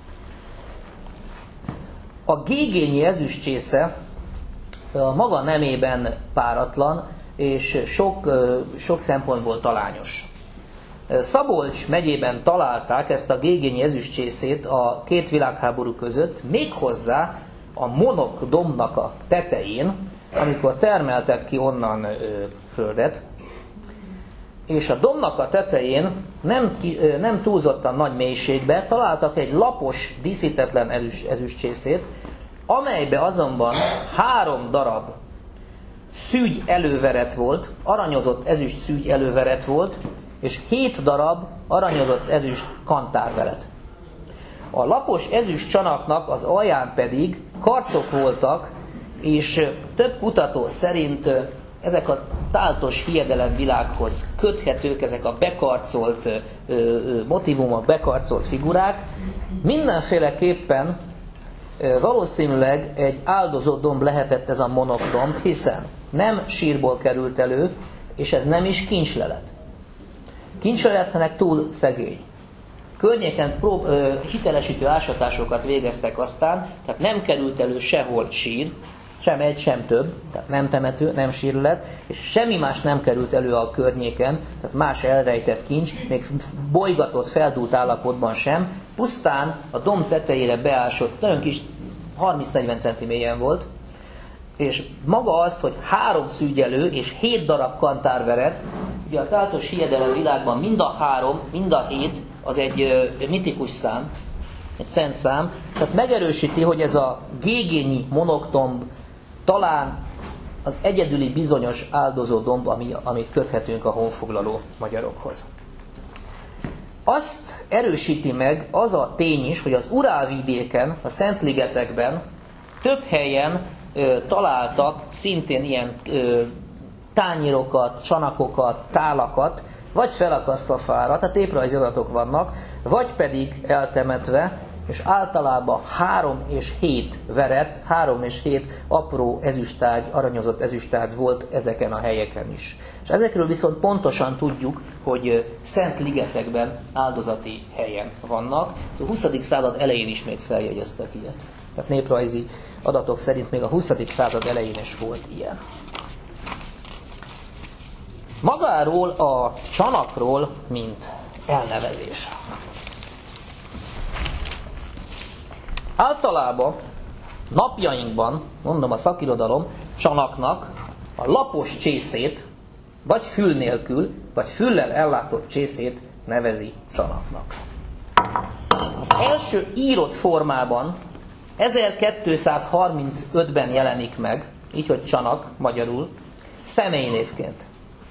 A gégényi ezüstcsésze a maga nemében páratlan, és sok szempontból talányos. Szabolcs megyében találták ezt a gégényi ezüstcsészét a két világháború között, méghozzá a Monok dombnak a tetején, amikor termeltek ki onnan földet, és a dombnak a tetején nem túlzottan nagy mélységbe találtak egy lapos, díszítetlen ezüstcsészét, amelybe azonban 3 darab szűgy előveret volt, aranyozott ezüst szűgy előveret volt, és 7 darab aranyozott ezüst kantárvelet. A lapos ezüst csanaknak az alján pedig karcok voltak, és több kutató szerint ezek a táltos hiedelemvilághoz köthetők, ezek a bekarcolt motivumok, bekarcolt figurák. Mindenféleképpen valószínűleg egy áldozott domb lehetett ez a Monok domb, hiszen nem sírból került elő, és ez nem is kincslelet. Kincsleletnek túl szegény. Környéken hitelesítő ásatásokat végeztek aztán, tehát nem került elő sehol sír, sem egy, sem több, tehát nem temető, nem sírlet, és semmi más nem került elő a környéken, tehát más elrejtett kincs, még bolygatott, feldúlt állapotban sem, pusztán a domb tetejére beásott, nagyon kis 30-40 cm mélyen volt, és maga az, hogy 3 szűgyelő és 7 darab kantárveret, ugye a táltos hiedelem világban mind a 3, mind a 7 az egy mitikus szám, egy szent szám, tehát megerősíti, hogy ez a gégényi monokdomb talán az egyedüli bizonyos áldozó domb, amit köthetünk a honfoglaló magyarokhoz. Azt erősíti meg az a tény is, hogy az Urál-vidéken, a Szentligetekben több helyen találtak szintén ilyen tányérokat, csanakokat, tálakat, vagy felakasztva fára, tehát téprajzi adatok vannak, vagy pedig eltemetve, és általában 3 és 7 veret, 3 és 7 apró ezüsttárgy, aranyozott ezüsttárgy volt ezeken a helyeken is. És ezekről viszont pontosan tudjuk, hogy Szentligetekben áldozati helyen vannak. A 20. század elején is még feljegyeztek ilyet. Tehát néprajzi adatok szerint még a 20. század elején is volt ilyen. Magáról a csanakról, mint elnevezés. Általában napjainkban, mondom a szakirodalom, csanaknak a lapos csészét, vagy fül nélkül, vagy füllel ellátott csészét nevezi csanaknak. Az első írott formában 1235-ben jelenik meg, így hogy csanak magyarul, személynévként.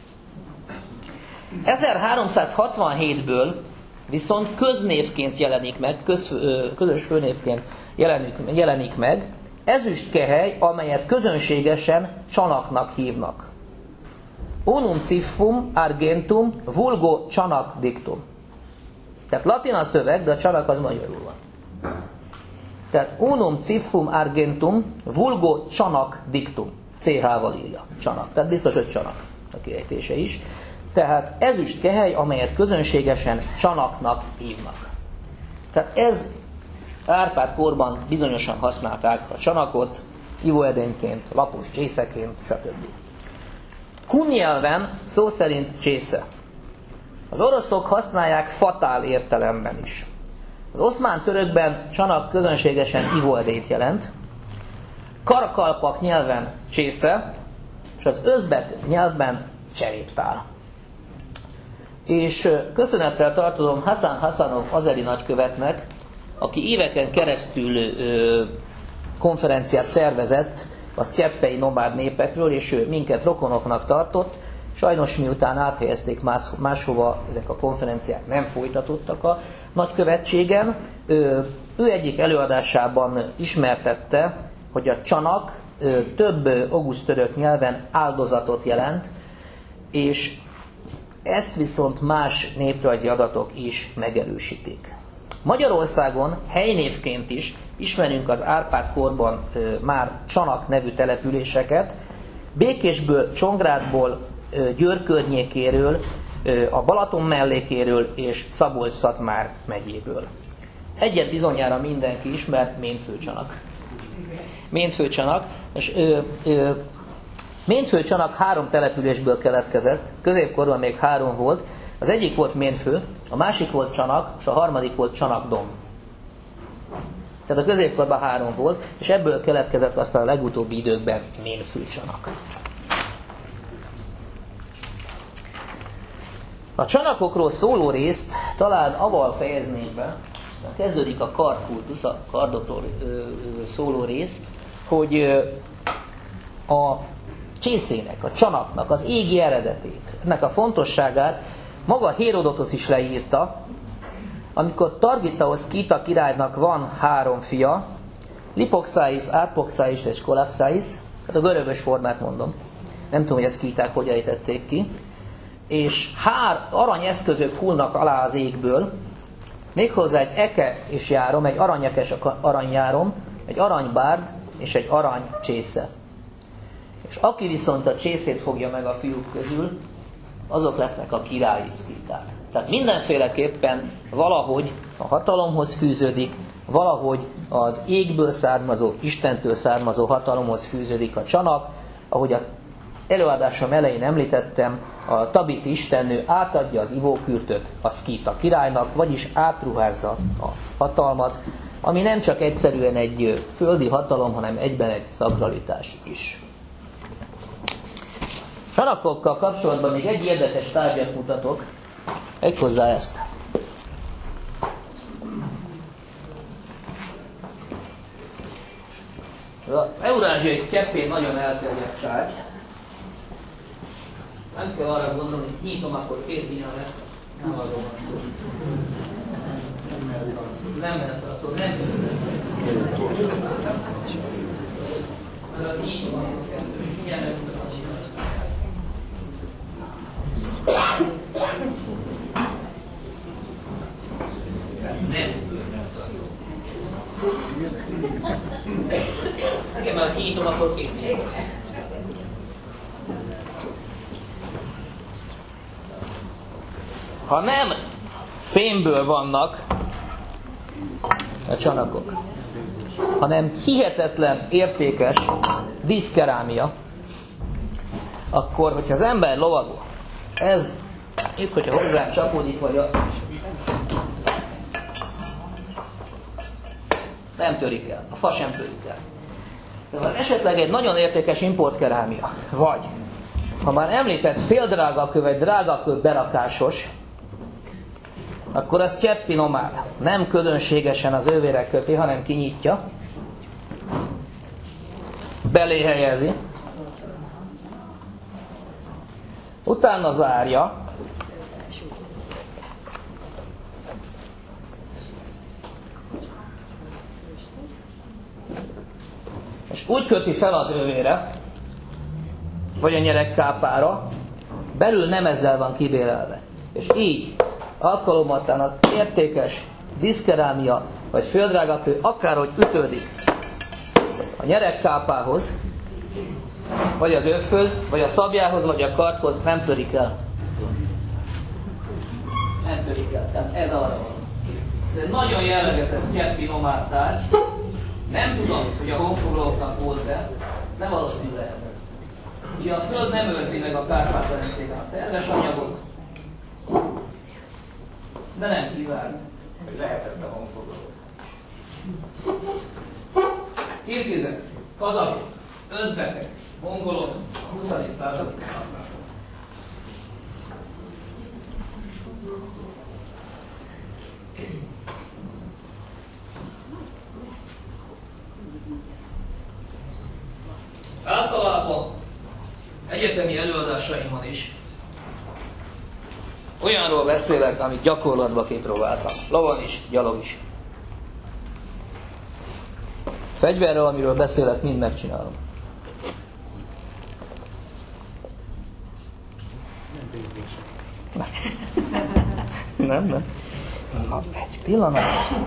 1367-ből viszont köznévként jelenik meg, közös főnévként jelenik meg, ezüstkehely, amelyet közönségesen csanaknak hívnak. Unum ciffum argentum vulgo csanak dictum. Tehát latin a szöveg, de a csanak az magyarul van. Tehát unum ciffum argentum vulgo csanak dictum. CH-val írja, csanak. Tehát biztos, hogy csanak a kiejtése is. Tehát ezüstkehely, amelyet közönségesen csanaknak hívnak. Tehát ez Árpád korban bizonyosan használták a csanakot, ivóedényként, lapos csészeként, stb. Kun nyelven szó szerint csésze. Az oroszok használják fatál értelemben is. Az oszmán törökben csanak közönségesen ivóedényt jelent, karakalpak nyelven csésze, és az özbek nyelvben cseréptál. És köszönettel tartozom Hasan Hasanov azeri nagykövetnek, aki éveken keresztül konferenciát szervezett a sztyeppei nomád népekről, és ő minket rokonoknak tartott. Sajnos miután áthelyezték máshova, ezek a konferenciák nem folytatottak a nagykövetségen. Ő egyik előadásában ismertette, hogy a csanak több oghuz-török nyelven áldozatot jelent, és ezt viszont más néprajzi adatok is megerősítik. Magyarországon helynévként is ismerünk az Árpád-korban már Csanak nevű településeket, Békésből, Csongrádból, Győr környékéről, a Balaton mellékéről és Szabolcs-Szatmár megyéből. Egyet bizonyára mindenki ismert, Ménfőcsanak. Ménfőcsanak, és Ménfőcsanak 3 településből keletkezett, középkorban még 3 volt, az egyik volt Ménfő, a másik volt Csanak, és a harmadik volt Csanakdom. Tehát a középkorban 3 volt, és ebből keletkezett aztán a legutóbbi időkben Ménfőcsanak. A csanakokról szóló részt talán avval fejezném be, kezdődik a kardkultusz, a kardokról szóló rész, hogy a csészének, a csanaknak az égi eredetét, ennek a fontosságát maga Hérodotosz is leírta, amikor Targitaosz Skita királynak van 3 fia, Lipoxáis, Árpoxáis és Kolapszáis, tehát a görögös formát mondom, nem tudom, hogy a szkíták hogy ejtették ki, és aranyeszközök hullnak alá az égből, méghozzá egy eke és járom, egy aranyekes aranyjárom, egy aranybárd és egy aranycsésze. És aki viszont a csészét fogja meg a fiúk közül, azok lesznek a királyi szkíták. Tehát mindenféleképpen valahogy a hatalomhoz fűződik, valahogy az égből származó, Istentől származó hatalomhoz fűződik a csanak, ahogy a előadásom elején említettem, a tabiti istennő átadja az ivókürtöt a szkíta királynak, vagyis átruházza a hatalmat, ami nem csak egyszerűen egy földi hatalom, hanem egyben egy szakralitás is. Csanakokkal kapcsolatban még egy érdekes tárgyat mutatok, hozzá ezt. Az eurázsiai sztyeppén nagyon elterjedt tárgy. Nem kell arra gondolni, hogy nyitom, akkor 2 díján lesz. Nem arról van szó. Nem lehet attól, nem. Mert az nyitom, akkor 2. Milyen nem tudom csinálni. Nem. Nekem már kinyitom, akkor 2 díján. Ha nem fémből vannak a csanakok, hanem hihetetlen értékes díszkerámia, akkor, hogyha az ember lovagol, ez, itt, hogyha hozzám csapódik, vagy nem törik el, a fa sem törik el. De ha esetleg egy nagyon értékes importkerámia, vagy, ha már említett féldrágakő, vagy drágakő berakásos, akkor az sztyeppi nomád nem közönségesen az övére köti, hanem kinyitja, belé helyezi, utána zárja, és úgy köti fel az övére, vagy a nyeregkápára, belül nem ezzel van kibélelve. És így alkalomattán az értékes diszkerámia vagy földrágakő akárhogy ütődik a nyeregkápához, vagy az övhöz, vagy a szabjához, vagy a kardhoz, nem törik el. Nem törik el. Tehát ez arra van. Ez egy nagyon jellegetes sztyeppi nomád tárgy. Nem tudom, hogy a honfoglalóknak volt-e, de valószínű lehetett. Ugye a föld nem őrzi meg a Kárpát-medencében a szerves anyagot, de nem kizárt, hogy lehetett a honfoglaló. Kirgizek, kazakok, özbekek, mongolok a 20. században használtak. egyetemi előadásaimon is olyanról beszélek, amit gyakorlatban kipróbáltam. Lovon is, gyalog is. Fegyverről, amiről beszélek, mind megcsinálom. Nem. Na, egy pillanat.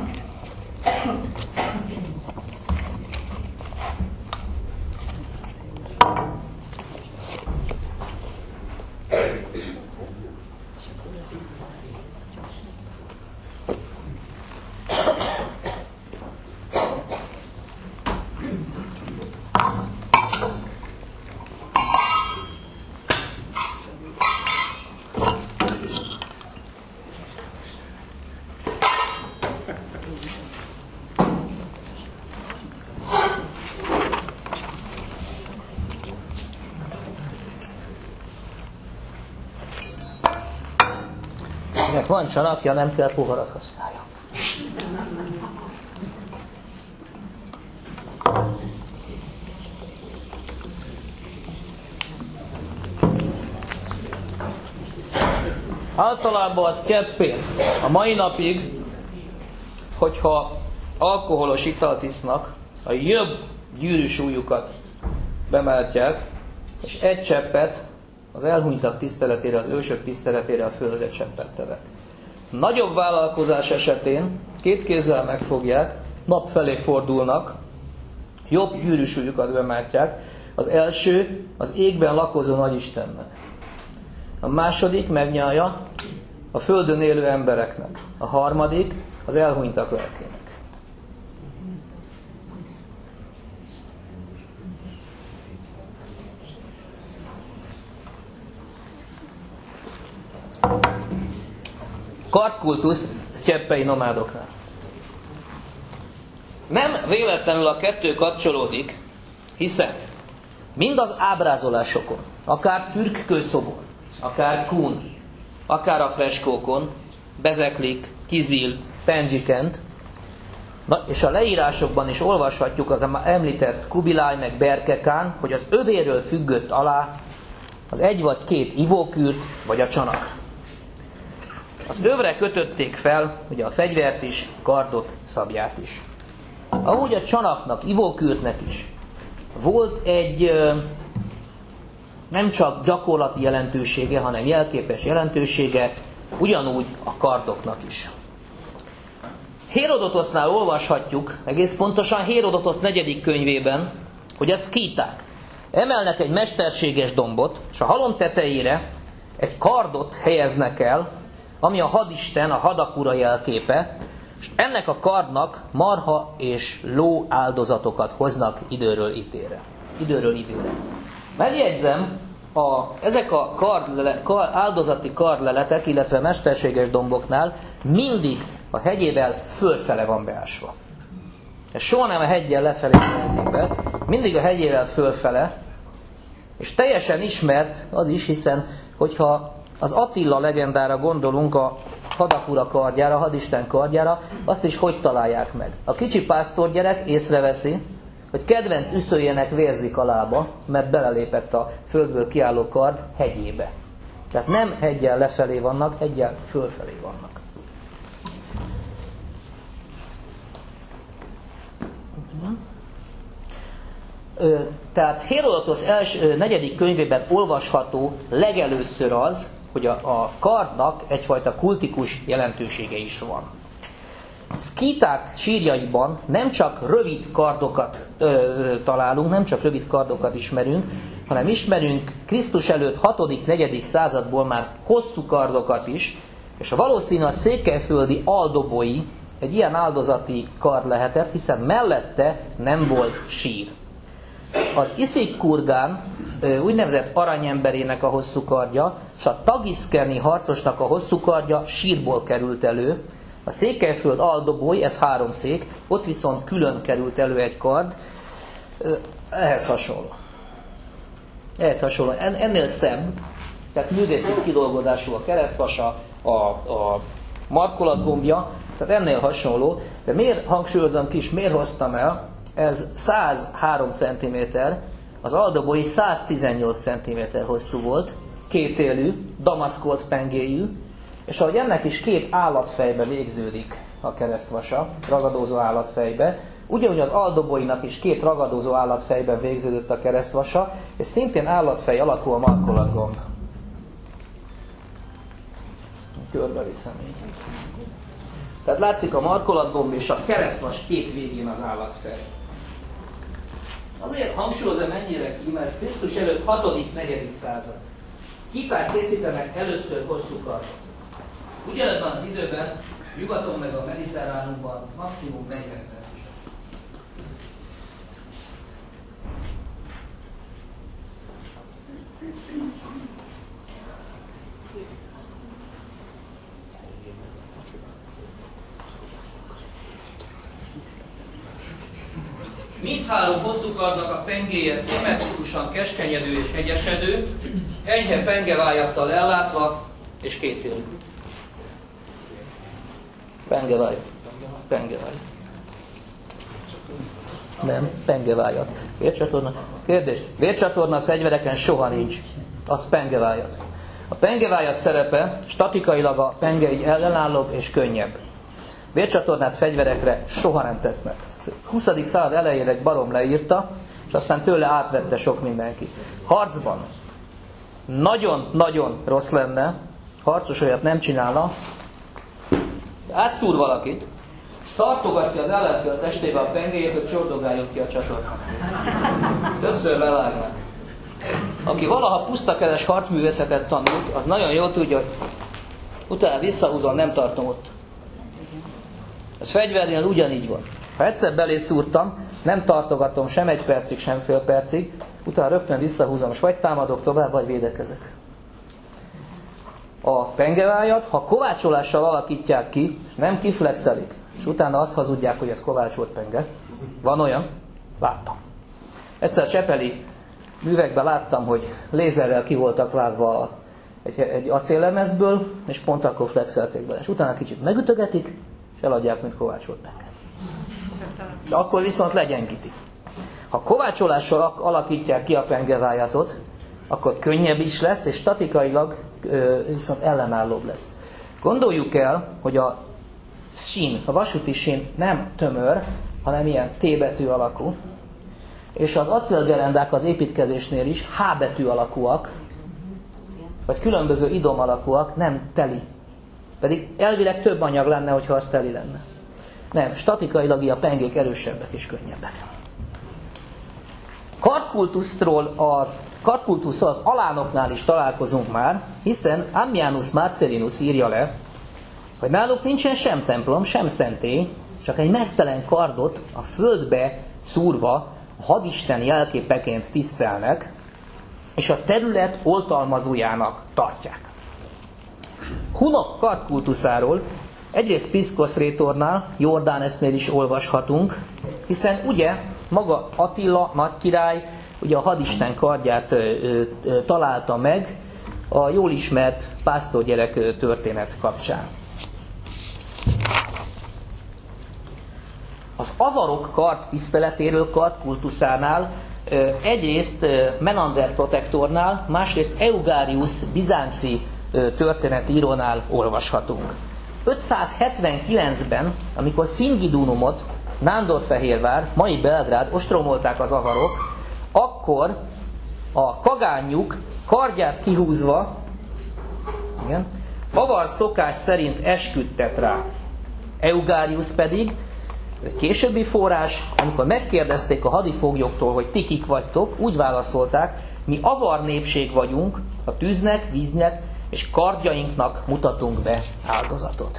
Akinek van csanakja, nem kell poharat használja. Általában az cseppén. A mai napig, hogyha alkoholos italt isznak, a jobb gyűrűsúlyukat bemeltják, és egy cseppet az elhunytak tiszteletére, az ősök tiszteletére a földre cseppettelek. Nagyobb vállalkozás esetén két kézzel megfogják, nap felé fordulnak, jobb gyűrűsúlyukat bemeltják. Az első az égben lakozó nagyistennek. A második megnyalja a földön élő embereknek. A harmadik az elhunytak lelkének. Kardkultusz sztyeppei nomádoknál. Nem véletlenül a kettő kapcsolódik, hiszen mind az ábrázolásokon, akár türk kőszobon, akár kun, akár a freskókon, Bezeklik, Kizil, Pendzsikent, és a leírásokban is olvashatjuk az említett Kubilai meg Berke Kán, hogy az övéről függött alá az egy vagy két ivókürt, vagy a csanak. Az övre kötötték fel ugye a fegyvert is, kardot, szabját is. Ahogy a csanaknak, ivókürtnek is volt egy nem csak gyakorlati jelentősége, hanem jelképes jelentősége, ugyanúgy a kardoknak is. Hérodotosznál olvashatjuk, egész pontosan Hérodotosz 4. könyvében, hogy a szkíták emelnek egy mesterséges dombot, és a halom tetejére egy kardot helyeznek el, ami a hadisten, a hadak ura jelképe, és ennek a kardnak marha és ló áldozatokat hoznak időről időre. Megjegyzem, ezek a áldozati kardleletek, illetve mesterséges domboknál mindig a hegyével fölfele van beásva. Ez soha nem a heggyel lefelé helyezik be, mindig a hegyével fölfele, és teljesen ismert az is, hiszen hogyha az Attila legendára gondolunk, a hadak ura kardjára, a hadisten kardjára, azt is hogy találják meg? A kicsi pásztorgyerek észreveszi, hogy kedvenc üszőjének vérzik a lába, mert belelépett a földből kiálló kard hegyébe. Tehát nem heggyel lefelé vannak, heggyel fölfelé vannak. Tehát Hérodotosz 4. könyvében olvasható legelőször az, hogy a kardnak egyfajta kultikus jelentősége is van. Szkíták sírjaiban nem csak rövid kardokat találunk, nem csak rövid kardokat ismerünk, hanem ismerünk Krisztus előtt 6.-4. századból már hosszú kardokat is, és valószínű a székelyföldi aldobói egy ilyen áldozati kard lehetett, hiszen mellette nem volt sír. Az Iszik-Kurgán úgynevezett aranyemberének a hosszú kardja, és a tagiszkeni harcosnak a hosszú kardja sírból került elő. A Székelyföld aldobói, ez 3 szék, ott viszont külön került elő egy kard, ehhez hasonló. Ennél szebb, tehát művészi kidolgozású a keresztvasa, a markolatgombja, tehát ennél hasonló. De miért hangsúlyozom ki, és miért hoztam el? Ez 103 cm, az aldobói 118 cm hosszú volt, kétélű, damaszkolt pengéjű, és ahogy ennek is két állatfejbe végződik a keresztvasa, ragadozó állatfejbe, ugyanúgy az aldobóinak is két ragadozó állatfejben végződött a keresztvasa, és szintén állatfej alakú a markolatgomb. Körbe viszem így. Tehát látszik a markolatgomb és a keresztvas két végén az állatfej. Azért hangsúlyozom ennyire ki, mert ez Krisztus előtt 6.-4. század. Szkíták készítenek először hosszú kardot. Ugyanebben az időben, nyugaton meg a mediterránumban maximum 40 cm. Mindhárom hosszú kardnak a pengéje szimmetrikusan keskenyedő és hegyesedő, enyhe pengevájattal ellátva és kétélű. Pengeváj. Nem, pengevájat. Vércsatorna? Kérdés. Vércsatorna fegyvereken soha nincs. Az pengevájat. A pengevájat szerepe statikailag a penge így ellenállóbb és könnyebb. Vércsatornát fegyverekre soha nem tesznek. Ezt 20. század elejére egy barom leírta, és aztán tőle átvette sok mindenki. Harcban nagyon-nagyon rossz lenne, harcos olyat nem csinálna, átszúr valakit, és tartogatja az ellenfél testébe a pengéjét, hogy csordogáljon ki a csatornát. Többször levágnak. Aki valaha pusztakeres harcművészetet tanult, az nagyon jól tudja, hogy utána visszahúzom, nem tartom ott. Ez fegyvernél ugyanígy van. Ha egyszer belé szúrtam, nem tartogatom sem 1 percig, sem fél percig, utána rögtön visszahúzom, és vagy támadok tovább, vagy védekezek. A pengevájat, ha kovácsolással alakítják ki, nem kiflexelik, és utána azt hazudják, hogy ez kovácsolt penge. Van olyan? Láttam. Egyszer csepeli művekben láttam, hogy lézerrel ki voltak vágva egy acéllemezből, és pont akkor flexelték bele. És utána kicsit megütögetik, és eladják, mint kovácsolt penge. De akkor viszont legyengítik. Ha kovácsolással alakítják ki a pengevájatot, akkor könnyebb is lesz, és statikailag viszont ellenállóbb lesz. Gondoljuk el, hogy a sín, a vasúti sín nem tömör, hanem ilyen T betű alakú, és az acélgerendák az építkezésnél is H betű alakúak, vagy különböző idom alakúak, nem teli. Pedig elvileg több anyag lenne, hogyha az teli lenne. Nem, statikailag a pengék erősebbek és könnyebbek. Karkultusszal az alánoknál is találkozunk már, hiszen Ammianus Marcellinus írja le, hogy náluk nincsen sem templom, sem szentély, csak egy meztelen kardot a földbe szúrva a hadisten jelképeként tisztelnek, és a terület oltalmazójának tartják. Hunok kardkultuszáról egyrészt Piszkosz rétornál, Jordánesznél is olvashatunk, hiszen ugye maga Attila nagykirály ugye a hadisten kardját találta meg a jól ismert pásztorgyerek történet kapcsán. Az avarok kard tiszteletéről, kardkultuszánál egyrészt Menander protektornál, másrészt Eugarius bizánci történetírónál olvashatunk. 579-ben, amikor Szingidunumot, Nándorfehérvár, mai Belgrád ostromolták az avarok, akkor a kagányuk kardját kihúzva, igen, avar szokás szerint esküdtet rá. Eugarius pedig, egy későbbi forrás, amikor megkérdezték a hadifoglyoktól, hogy ti kik vagytok, úgy válaszolták, mi avar népség vagyunk, a tűznek, víznek és kardjainknak mutatunk be áldozatot.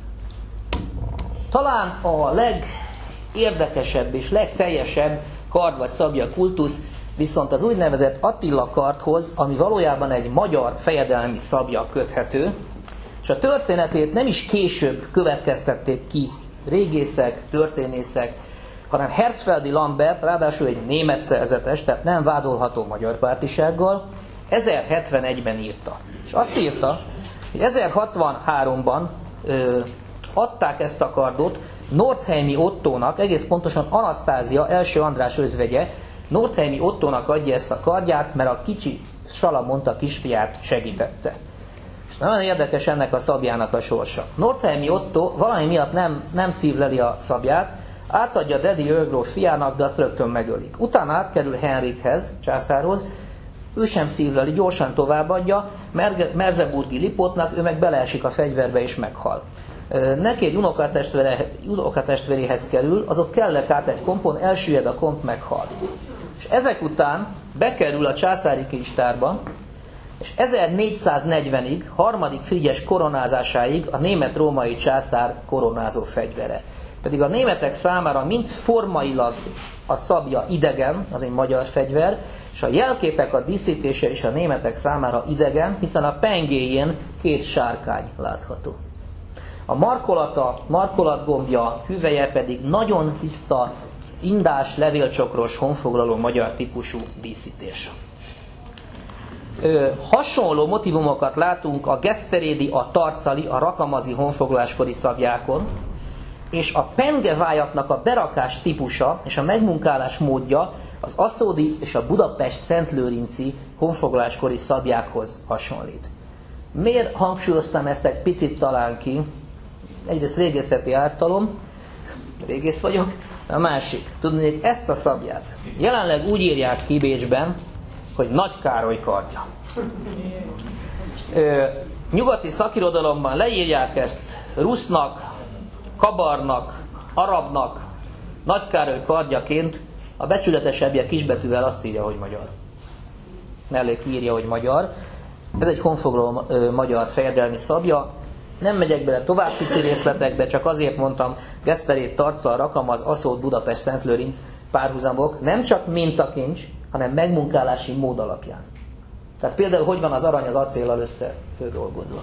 Talán a legérdekesebb és legteljesebb kard vagy szabja kultusz viszont az úgynevezett Attila kardhoz, ami valójában egy magyar fejedelmi szabja köthető, és a történetét nem is később következtették ki régészek, történészek, hanem Hersfeldi Lambert, ráadásul egy német szerzetes, tehát nem vádolható magyar pártisággal, 1071-ben írta. És azt írta, hogy 1063-ban adták ezt a kardot Nordheimi Ottónak, egész pontosan Anasztázia, első András özvegye, Nordheimi Ottónak adja ezt a kardját, mert a kicsi Salamont, a kisfiát segítette. És nagyon érdekes ennek a szabjának a sorsa. Nordheimi Ottó valami miatt nem szívleli a szabját, átadja Dedi őrgróf fiának, de azt rögtön megölik. Utána átkerül Henrikhez, császárhoz, ő sem szívleli, gyorsan továbbadja, Merseburgi Lipótnak, ő meg beleesik a fegyverbe és meghal. Neki egy unokatestvéréhez kerül, azok kellek át egy kompon, elsüllyed a komp, meghal. És ezek után bekerül a császári kincstárba, és 1440-ig, harmadik Frigyes koronázásáig a német-római császár koronázó fegyvere. Pedig a németek számára mind formailag a szabja idegen, az egy magyar fegyver, és a jelképek, a díszítése is a németek számára idegen, hiszen a pengéjén 2 sárkány látható. A markolatgombja, hüvelye pedig nagyon tiszta, indás, levélcsokros, honfoglaló magyar típusú díszítés. Hasonló motivumokat látunk a geszterédi, a tarcali, a rakamazi honfoglaláskori szabjákon, és a pengevályaknak a berakás típusa és a megmunkálás módja az aszódi és a Budapest-Szentlőrinci honfoglaláskori szabjákhoz hasonlít. Miért hangsúlyoztam ezt egy picit talán ki? Egyrészt régészeti ártalom, régész vagyok, a másik. Tudnék, ezt a szabját jelenleg úgy írják ki Bécsben, hogy Nagy Károly kardja. Nyugati szakirodalomban leírják ezt rusznak, kabarnak, arabnak, Nagy Károly kardjaként, a becsületesebbje kisbetűvel azt írja, hogy magyar. Mellé kiírja, hogy magyar. Ez egy honfoglaló magyar fejedelmi szabja. Nem megyek bele tovább pici részletekbe, csak azért mondtam, Geszterét, Tarcal, Rakamaz, Aszód, Budapest, Szentlőrinc párhuzamok nem csak mintakincs, hanem megmunkálási mód alapján. Tehát például, hogy van az arany az acéllal összefődolgozva.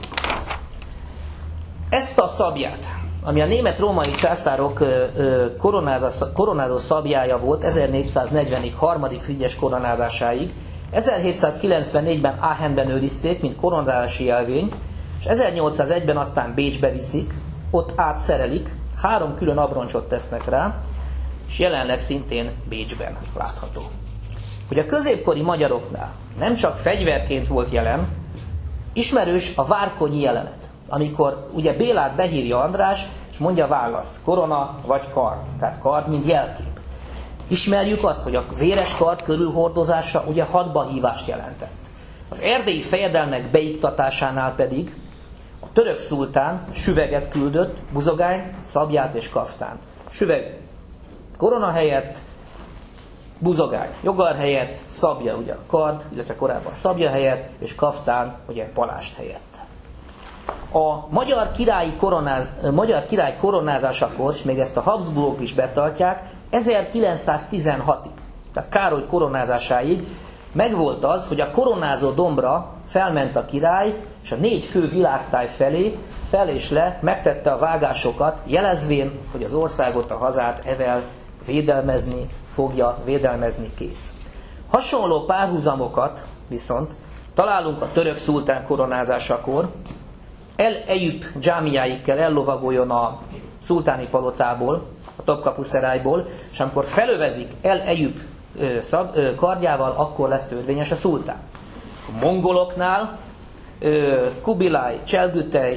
Ezt a szabját, ami a német-római császárok koronázó szabjája volt 1440-ig, harmadik Frigyes koronázásáig, 1794-ben Aachenben őrizték, mint koronázási jelvény, és 1801-ben aztán Bécsbe viszik, ott átszerelik, 3 külön abroncsot tesznek rá, és jelenleg szintén Bécsben látható. Hogy a középkori magyaroknál nem csak fegyverként volt jelen, ismerős a várkonyi jelenet, amikor ugye Bélát behívja András, és mondja válasz, korona vagy kard, tehát kard, mint jelkép. Ismerjük azt, hogy a véres kard körülhordozása ugye hadbahívást jelentett. Az erdélyi fejedelmek beiktatásánál pedig a török szultán süveget küldött, buzogányt, szabját és kaftánt. Süveg korona helyett, buzogány jogar helyett, szabja ugye a kard, illetve korábban szabja helyett, és kaftán ugye palást helyett. A magyar király koronázásakor, és még ezt a Habsburgok is betartják, 1916-ig, tehát Károly koronázásáig megvolt az, hogy a koronázó dombra felment a király, és a 4 fő világtáj felé, fel és le megtette a vágásokat, jelezvén, hogy az országot, a hazát evel védelmezni fogja, védelmezni kész. Hasonló párhuzamokat viszont találunk a török szultán koronázásakor. El Eyüp dzsámiáig kell ellovagoljon a szultáni palotából, a Topkapuszerájból, és amikor felövezik El Eyüp kardjával, akkor lesz törvényes a szultán. A mongoloknál Kubilai, Cselgütej,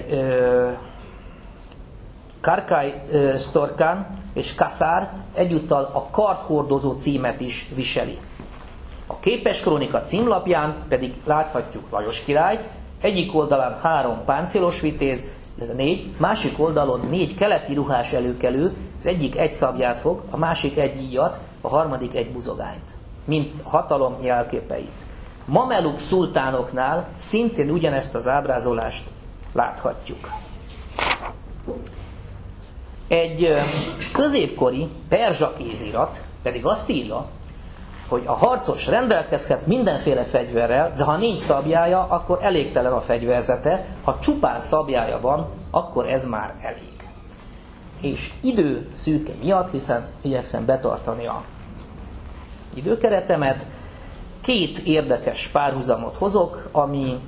Karkay Sztorkán és Kaszár egyúttal a kardhordozó címet is viseli. A Képes Krónika címlapján pedig láthatjuk Lajos királyt, egyik oldalán 3 páncélos vitéz, 4, másik oldalon 4 keleti ruhás előkelő, az egyik egy szabját fog, a másik egy íjat, a harmadik egy buzogányt, mint hatalom jelképeit. Mameluk szultánoknál szintén ugyanezt az ábrázolást láthatjuk. Egy középkori perzsa kézirat pedig azt írja, hogy a harcos rendelkezhet mindenféle fegyverrel, de ha nincs szabjája, akkor elégtelen a fegyverzete, ha csupán szabjája van, akkor ez már elég. És idő szűke miatt, hiszen igyekszem betartani a időkeretemet, 2 érdekes párhuzamot hozok, ami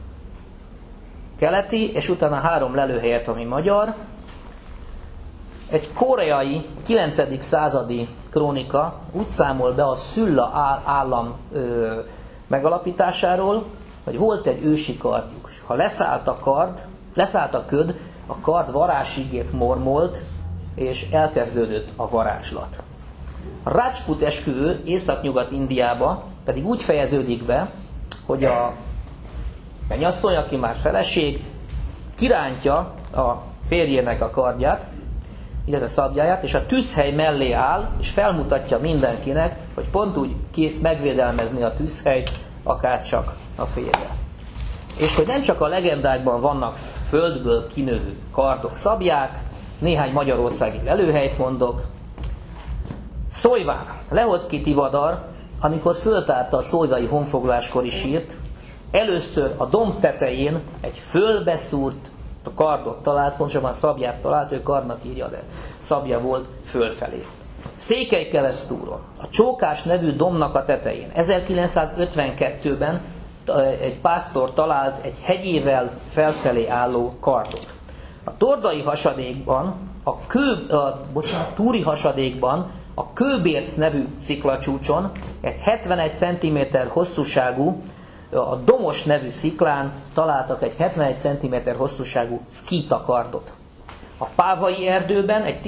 keleti, és utána 3 lelőhelyet, ami magyar. Egy koreai 9. századi krónika úgy számol be a Szülla állam megalapításáról, hogy volt egy ősi kardjuk. Ha leszállt a köd, a kard varázsigét mormolt, és elkezdődött a varázslat. A Rajput esküvő Észak-Nyugat-Indiába pedig úgy fejeződik be, hogy a mennyasszony, aki már feleség, kirántja a férjének a kardját, illetve szabjáját, és a tűzhely mellé áll, és felmutatja mindenkinek, hogy pont úgy kész megvédelmezni a tűzhelyt, akárcsak a férje. És hogy nem csak a legendákban vannak földből kinövő kardok, szabják, néhány magyarországi lelőhelyt mondok. Szolyván, Lehocki Tivadar, amikor föltárta a szolyvai honfoglaláskori sírt, először a domb tetején egy fölbeszúrt kardot talált, pontosabban szabját talált, ő kardnak írja, de szabja volt fölfelé. Székelykeresztúron, a Csókás nevű dombnak a tetején 1952-ben egy pásztor talált egy hegyével felfelé álló kardot. A Tordai hasadékban, Túri hasadékban a Kőbérc nevű sziklacsúcson egy 71 cm hosszúságú, a Domos nevű sziklán találtak egy 71 cm hosszúságú szkíta kardot. A Pávai erdőben egy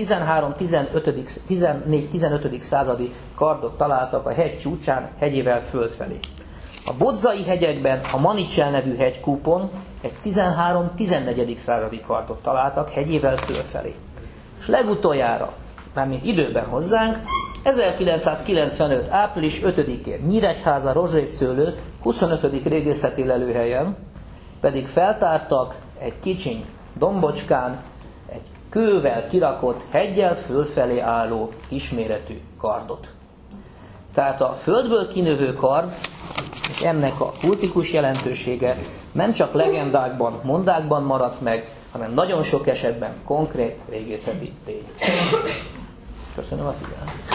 14-15. századi kardot találtak a hegy csúcsán, hegyével földfelé. A Bodzai hegyekben, a Manicsel nevű hegykúpon egy 13-14. századi kardot találtak, hegyével fölfelé. És legutoljára, mármint időben hozzánk, 1995. április 5-én Nyíregyháza rozsdétszőlő 25. régészeti lelőhelyen pedig feltártak egy kicsiny dombocskán egy kővel kirakott, heggyel fölfelé álló kisméretű kardot. Tehát a földből kinövő kard és ennek a kultikus jelentősége nem csak legendákban, mondákban maradt meg, hanem nagyon sok esetben konkrét régészeti tény. Köszönöm a figyelmet!